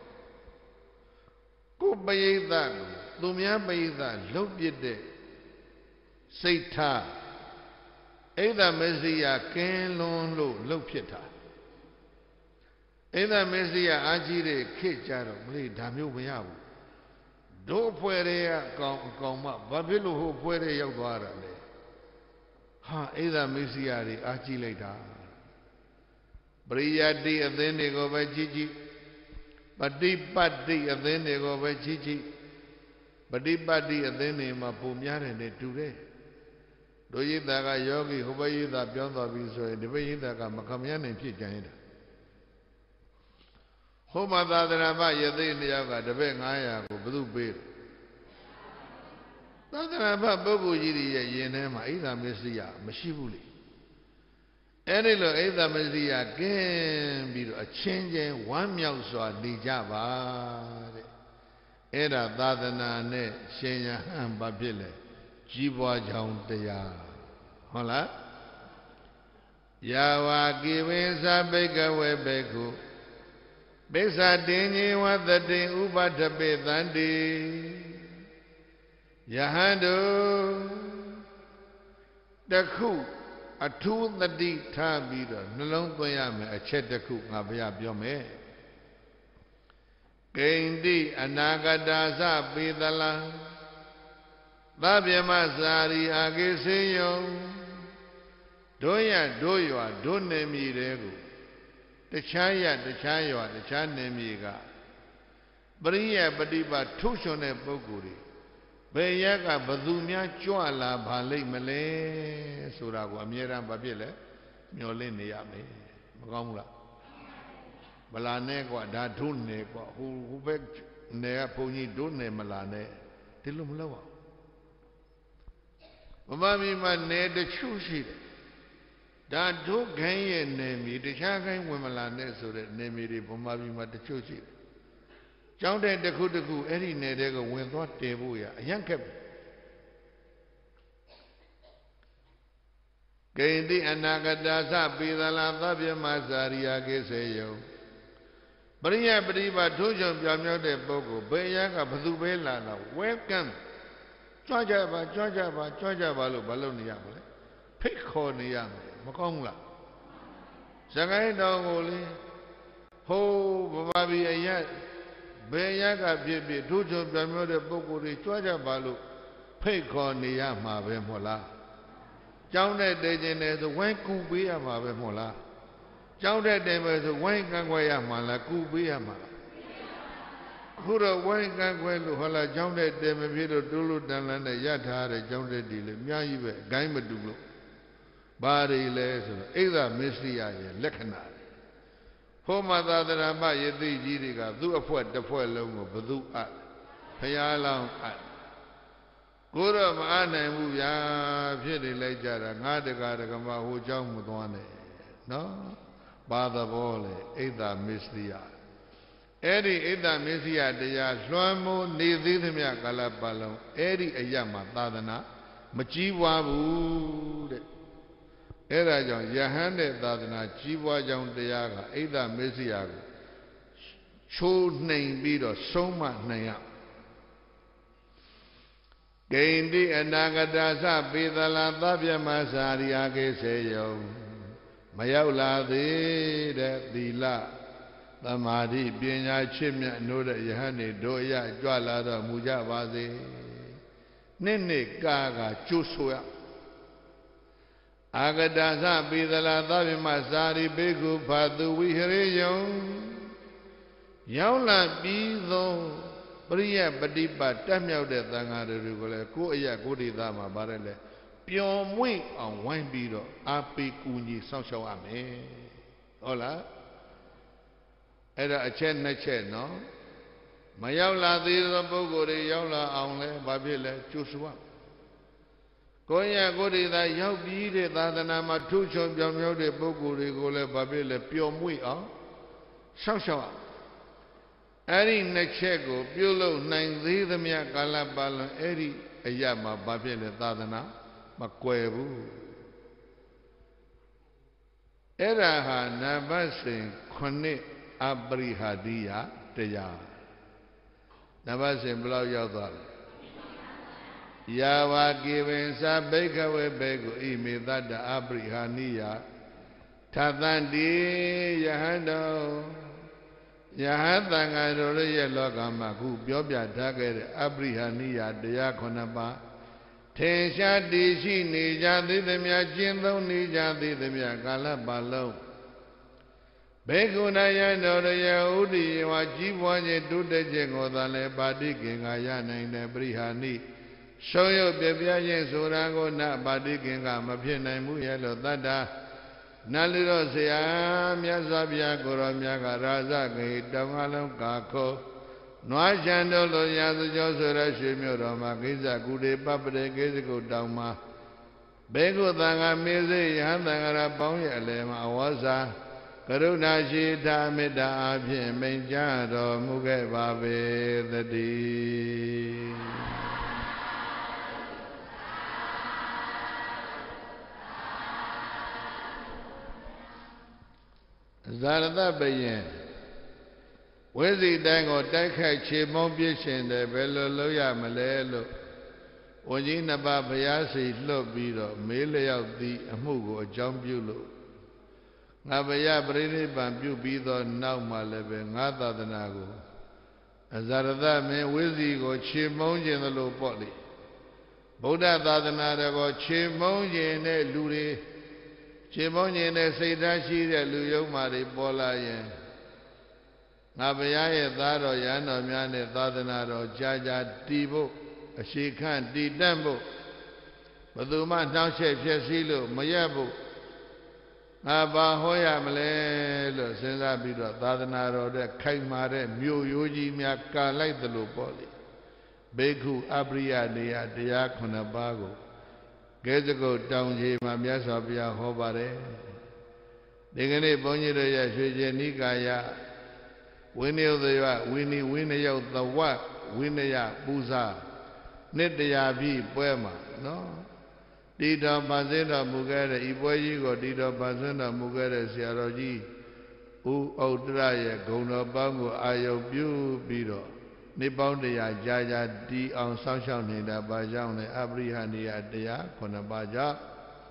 ကိုပရိသတ်ကိုသူများပရိသတ်လှုပ်ပြတဲ့စိတ်ထားအိဒမစ္စရိယကင်းလွန်းလို့လှုပ်ဖြစ်တာအိဒမစ္စရိယအာကြီးတဲ့ခေတ်ကြတော့မလေးဒါမျိုးမရဘူးတို့အဖွဲ့တွေကအကောင်အကောင်မဘာဖြစ်လို့ဟိုအဖွဲ့တွေရောက်သွားတာလဲဟာအိဒမစ္စရိယတွေအာကြီးလိုက်တာပရိယတိအသင်းတွေကိုပဲကြည့်ကြည့်ပฏิပတ်တိအသင်းတွေကိုပဲကြည့်ကြည့်ပฏิပတ်တိအသင်းတွေမှာပုံများတယ်နဲ့တူတယ်တို့ရိသကယောဂီဟိုဘရိသပြောင်းသွားပြီဆိုရင်ဒီဘရိသကမခံမရနိုင်ဖြစ်ကြရင်ဟိုမှာသာသနာ့ဘယသိနှစ်ယောက်ကတပည့်ငါးရာကိုဘယ်သူပေးသာသနာ့ဘပုဂ္ဂိုလ်ကြီးတွေရဲ့ယင်ထဲမှာအိဒါမစ္စရိယမရှိဘူးလေအဲ့ဒီလိုအိဒါမစ္စရိယကင်းပြီးတော့အချင်းချင်းဝမ်းမြောက်စွာနေကြပါတဲ့အဲ့ဒါသာသနာနဲ့ရှင်ယဟန်ဘာဖြစ်လဲကြီးပွားကြောင်းတရားဟုတ်လားယာဝကိဝေသဘိကဝေဘေကုပိစ္ဆတင်ညေဝသတိဥပထပေတန္တိယဟန်တို့တခုအထူးသတိထားပြီးတော့နှလုံးသွင်းရမယ်အချက်တစ်ခုငါဘုရားပြောမယ်ကိဉ္တိအနာဂတာသပေတလံသဗ္ဗမစာရီအာကိစေယံတို့ရတို့ရွာတို့နေမြေတွေကိုတခြားရတခြားရွာတခြားနေမြေကပရိယပฏิပါထုချွန်တဲ့ပုဂ္ဂိုလ်တွေဘယ်ရက်ကဘသူများကြွလာပါလိမ့်မလဲဆိုတာကိုအမြဲတမ်းဘာဖြစ်လဲမျှော်လင့်နေရမယ်မကောင်းဘူးလားမလာနဲ့ကွာဒါဒုနေကွာဟိုဟိုဘက်နေကဘုန်းကြီးဒုနေမလာနဲ့ဒီလိုမလုပ်ပါဘူးမမမီမနေတချို့ရှိတယ်ဒါဒုခိုင်းရဲ့နေမီတခြားခိုင်းဝင်မလာနဲ့ဆိုတဲ့နေမီတွေဗမာပြည်မှာတချို့ရှိတယ်ကျောင်းတဲ့တစ်ခုတစ်ခုအဲ့ဒီနယ်တဲ့ကိုဝင်သွားတည်ဖို့ရအရန်ခက်ပြီကိဉ္တိအနာဂတာသပေသလာသဗ္ဗမစာရိယာကိစေယံပရိယပฏิပါထိုးချုံပြောင်မြောက်တဲ့ပုဂ္ဂိုလ်ဘယ်ရကဘသူပဲလာလာ welcome ကြွကြပါကြွကြပါကြွကြပါလို့ဘာလို့နေရမလဲဖိတ်ခေါ်နေရမယ်မကောင်းဘူးလားစကိုင်းတော်ကိုလေဟိုးဗမာပြည်အရက်ဘယ်ရကဖြစ်ဖြစ်ထိုးချုံပြောင်မြောက်တဲ့ပုဂ္ဂိုလ်တွေကြွကြပါလို့ဖိတ်ခေါ်နေရမှာပဲမဟုတ်လားကျောင်းတဲ့တည်ခြင်းတယ်ဆိုဝိုင်းကူပေးရမှာပဲမဟုတ်လားကျောင်းတဲ့တယ်ပဲဆိုဝိုင်းကန့်ကွက်ရမှာလားကူပေးရမှာလားခုတော့ဝိုင်းကန့်ကွက်လို့ဟောလားကျောင်းတဲ့တယ်မဖြစ်တော့တိုးလို့တန်လန်းနဲ့ရထားတဲ့ကျောင်းတဲ့ဒီလေအများကြီးပဲအကိုင်းမတူလို့ဘာတွေလဲဆိုတော့အိဒါမစ္စရိယရဲ့လက္ခဏာဟောမှာသာသနာ့ဘယသိကြီးတွေကသူ့အဖွဲ့တစ်ဖွဲ့လုံးကိုဘသူအပ်ဖရာလောင်းအပ်ကိုတော့မအားနိုင်ဘူးဗျာဖြစ်နေလိုက်ကြတာငါတကာတကမဟိုเจ้าမသွားနဲ့နော်ဘာသဘောလဲအိဒါမစ္စရိယအဲ့ဒီအိဒါမစ္စရိယတရားလွှမ်းမိုးနေသေးသမျှကာလပတ်လုံးအဲ့ဒီအရမှာသာသနာမကြီးပွားဘူးတဲ့အဲ့ဒါကြောင့်ယဟန်တဲ့သာသနာကြီးပွားကြောင်းတရားကအိဒါမစ္စရိယကိုချိုးနှိမ်ပြီးတော့ဆုံးမနိုင်ရကိဉ္တိအနာဂတာသပေသလာသဗ္ဗမစာရိယာကိစေယံမရောက်လာသေးတဲ့သီလသမာဓိပညာချစ်မြတ်နိုးတဲ့ယဟန်တွေတို့ရကြွလာတော့မူကြပါစေနှစ်နှစ်ကာကကျိုးဆိုရအာဂတာသပေသလာသဗ္ဗမစာရိဘေကုဖာသူဝိဟရေယံရောက်လာပြီးသောပရိယပฏิပတ်တက်မြောက်တဲ့သံဃာတွေကိုလည်းကိုယ်အရာကိုယ်ဒေသမှာဗါတယ်လေပျော်မွေ့အောင်ဝိုင်းပြီးတော့အာပေကူညီစောင့်ရှောက်ရမယ်ဟုတ်လားအဲ့ဒါအချက်နှစ်ချက်နော်မရောက်လာသေးသောပုဂ္ဂိုလ်တွေရောက်လာအောင်လဲဘာဖြစ်လဲကျိုးစွာကိုယ်ရကိုယ်တွေသာရောက်ပြီးတဲ့သာသနာမှာထုချုံပြောင်မြောက်တဲ့ပုဂ္ဂိုလ်တွေကိုလည်းဘာဖြစ်လဲပျော်မွေ့အောင်ရှောက်ရှောက်အဲ့ဒီနှစ်ချက်ကိုပြုလုပ်နိုင်သေးသမျှကာလပတ်လုံးအဲ့ဒီအရာမှာဘာဖြစ်လဲသာသနာမကွယ်ဘူးအဲ့ဒါဟာနံပါတ်စဉ်ခုနှစ်အပရိဟာတိယတရားနံပါတ်စဉ်ဘယ်လောက်ရောက်သွားလဲယာဝကေဝံသဘိကဝေဘေကုဣမေတ္တအပရိဟာနိယထသန္တိယဟန္တောယဟန်တန်ဃာတော်ရဲ့လောကမှာခုပြောပြထားခဲ့တဲ့အပရိဟာနိယတရားခုနှစ်ပါးထင်ရှားတည်ရှိနေကြသေးသမျှကျင့်သုံးနေကြသေးသမျှကာလပတ်လုံးဘေကုဏယံတော်ရဲ့ဥဒိယဝကြီးပွားခြင်းတိုးတက်ခြင်းကိုသာလည်းပါတိကင်္ဂါရနိုင်တဲ့ပရိဟာနိရှုံးရုပ်ပြပြခြင်းဆိုတာကိုနပါတိကင်္ဂါမဖြစ်နိုင်ဘူးရဲ့လို့သတ္တနလူတော်ဆရာမြတ်စွာဘုရားကိုရောမြတ်ကရာဇဂေတောင်အလုံးကာခောနွားချံတော်လိုရာဇကျော်ဆိုရရွှေမြို့တော်မှာကိစ္စကုတေပပရေကိစ္စကုတောင်မှာဘေကုသံဃာမေစေယဟန်သံဃာရပေါင်းရဲ့အလယ်မှာအဝါစာကရုဏာရှိတာမေတ္တာအဖြင့်မိန့်ကြားတော်မူခဲ့ပါပေသတည်းဇာရတပယံဝိဇိတိုင်းကိုတိုက်ခိုက်ခြေမုံပြည့်ရှင်တယ်ဘယ်လိုလုပ်ရမလဲလို့ဝန်ကြီးနှစ်ပါးဘုရားစီလွတ်ပြီးတော့မေးလျောက်သည့်အမှုကိုအကြောင်းပြုလို့ငါဘုရားပြိဋိဘံပြုပြီးသောနောက်မှလည်းပဲငါသာသနာကိုအဇာရတမင်းဝိဇိကိုခြေမုံခြင်းသလိုပေါ့လေဗုဒ္ဓသာသနာတော်ကိုခြေမုံခြင်းတဲ့လူတွေခြေမုံခြင်းတဲ့စိတ်ဓာတ်ရှိတဲ့လူယုံမာတွေပေါ်လာရင်ငါဘုရားရဲ့သားတော်ရဟန်းတော်များနဲ့သာသနာတော်ကြာကြာတည်ဖို့အရှိခန့်တည်တတ်ဖို့ဘယ်သူမှနှောင့်ယှက်ဖြစ်စည်းလို့မရဖို့ငါဘာဟောရမလဲလို့စဉ်းစားပြီးတော့သာသနာတော်တဲ့ခိုင်မာတဲ့မြို့ရိုးကြီးများကာလိုက်သလိုပေါ့လေဘေကုအပရိယနေယတရားခုနှစ်ပါးကိုကဲစကုတ်တောင်ကြီးမှာမြတ်စွာဘုရားဟောပါတယ်ဒီကနေ့ဘုန်းကြီးတို့ရဲ့ရွှေကျင်နိကာယဝိနည်းသယဝိနိဝိနယသဝဝိနယပူဇာနှစ်တရားပြီပွဲမှာနော်တည်တော်ပါစေတော်မူခဲ့တဲ့ဤပွဲကြီးကိုတည်တော်ပါစေတော်မူခဲ့တဲ့ဆရာတော်ကြီးဦးဥတ္တရရဲ့ဂုဏ်တော်ပေါင်းကိုအာယုပြုပြီးတော့နေပေါင်းတရားကြာကြာတည်အောင်စောင့်ရှောက်နေတာပါကြောင့်လည်းအပရိဟဏိယတရားခုနှစ်ပါးကြောင့်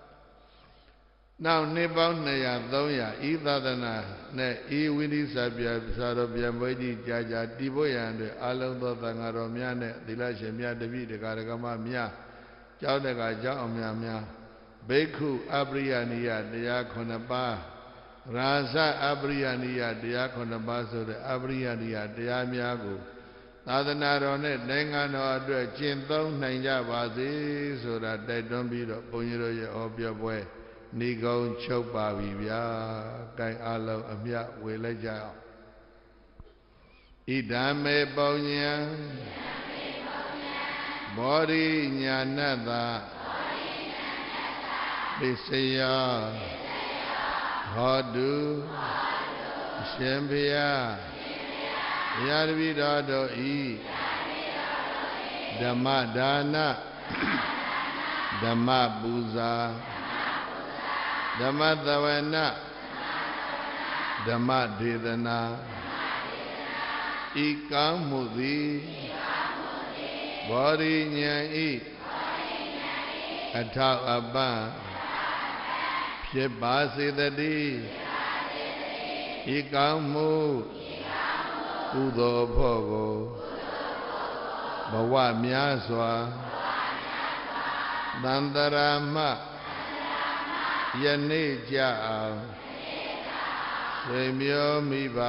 နောက်နေပေါင်းနှစ်ရာသုံးရာဤသာသနာနဲ့ဤဝိနည်းစာပြစာတော်ပြန်ပွဲကြီးကြာကြာတည်ဖို့ရန်အတွက်အလုံးသောသံဃာတော်များနဲ့သီလရှင်များတပည့်တရားဓမ္မများကျောင်းတကာကျောင်းအောင်များများဘေကုအပရိယနိယတရားခုနှစ်ပါးရာဇအပရိယနိယတရားခုနှစ်ပါးဆိုတဲ့အပရိယနိယတရားများကိုသာသနာတော်နဲ့နိုင်ငံတော်အတွက်ကျင့်သုံးနိုင်ကြပါစေဆိုတာတိုက်တွန်းပြီးတော့ဘုန်းကြီးတို့ရဲ့ဩပြောပွဲဏိကုံချုပ်ပါပြီဗျာ။ကိုင်အလုံးအမြဝေလိုက်ကြအောင်ဣဒံမေပုံညာဘောရိညာဏတ္တပစ္စယဟောတုရှင်ဘုရားဘုရားတပည့်တော်တို့ဤဓမ္မဒါနဓမ္မပူဇာဓမ္မသဝနဓမ္မဒေသနာဤကောင်းမှုသည်ဘောရိညာဤအထောက်အပံ့ဖြစ်ပါစေတည်းဤကောင်းမှုကုသိုလ်ဖို့ကိုဘဝများစွာသန္တရာမယနေ့ကြအောင်ဆွေမျိုးမိဘ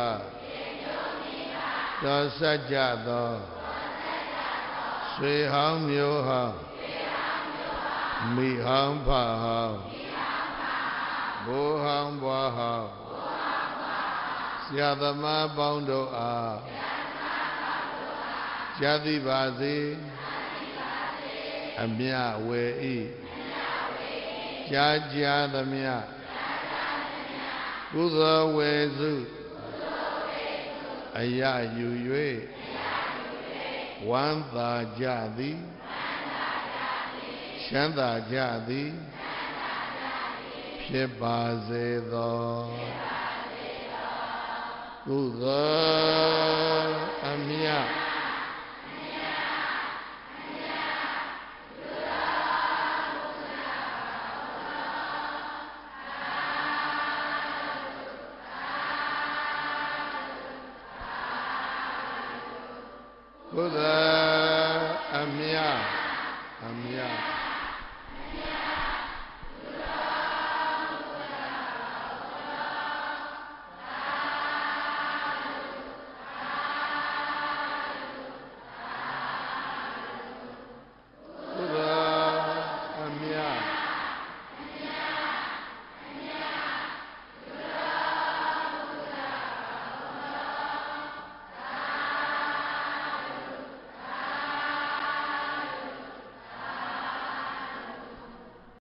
တော်ဆက်ကြသောဆွေဟောင်းမျိုးဟောင်းမိဟောင်းဖဟောင်းဘိုးဟောင်းဘွားဟောင်းဆရာသမားပေါင်းတို့အားကြာတိပါစေအမြဝေဤကြာကြာသမျှကုသိုလ်ဝေစုအယယူ၍ဝမ်းသာကြသည်ချမ်းသာကြသည်ဖြစ်ပါစေသောကုသိုလ်အမြတ်ကုသိုလ်အမြတ်အမြတ်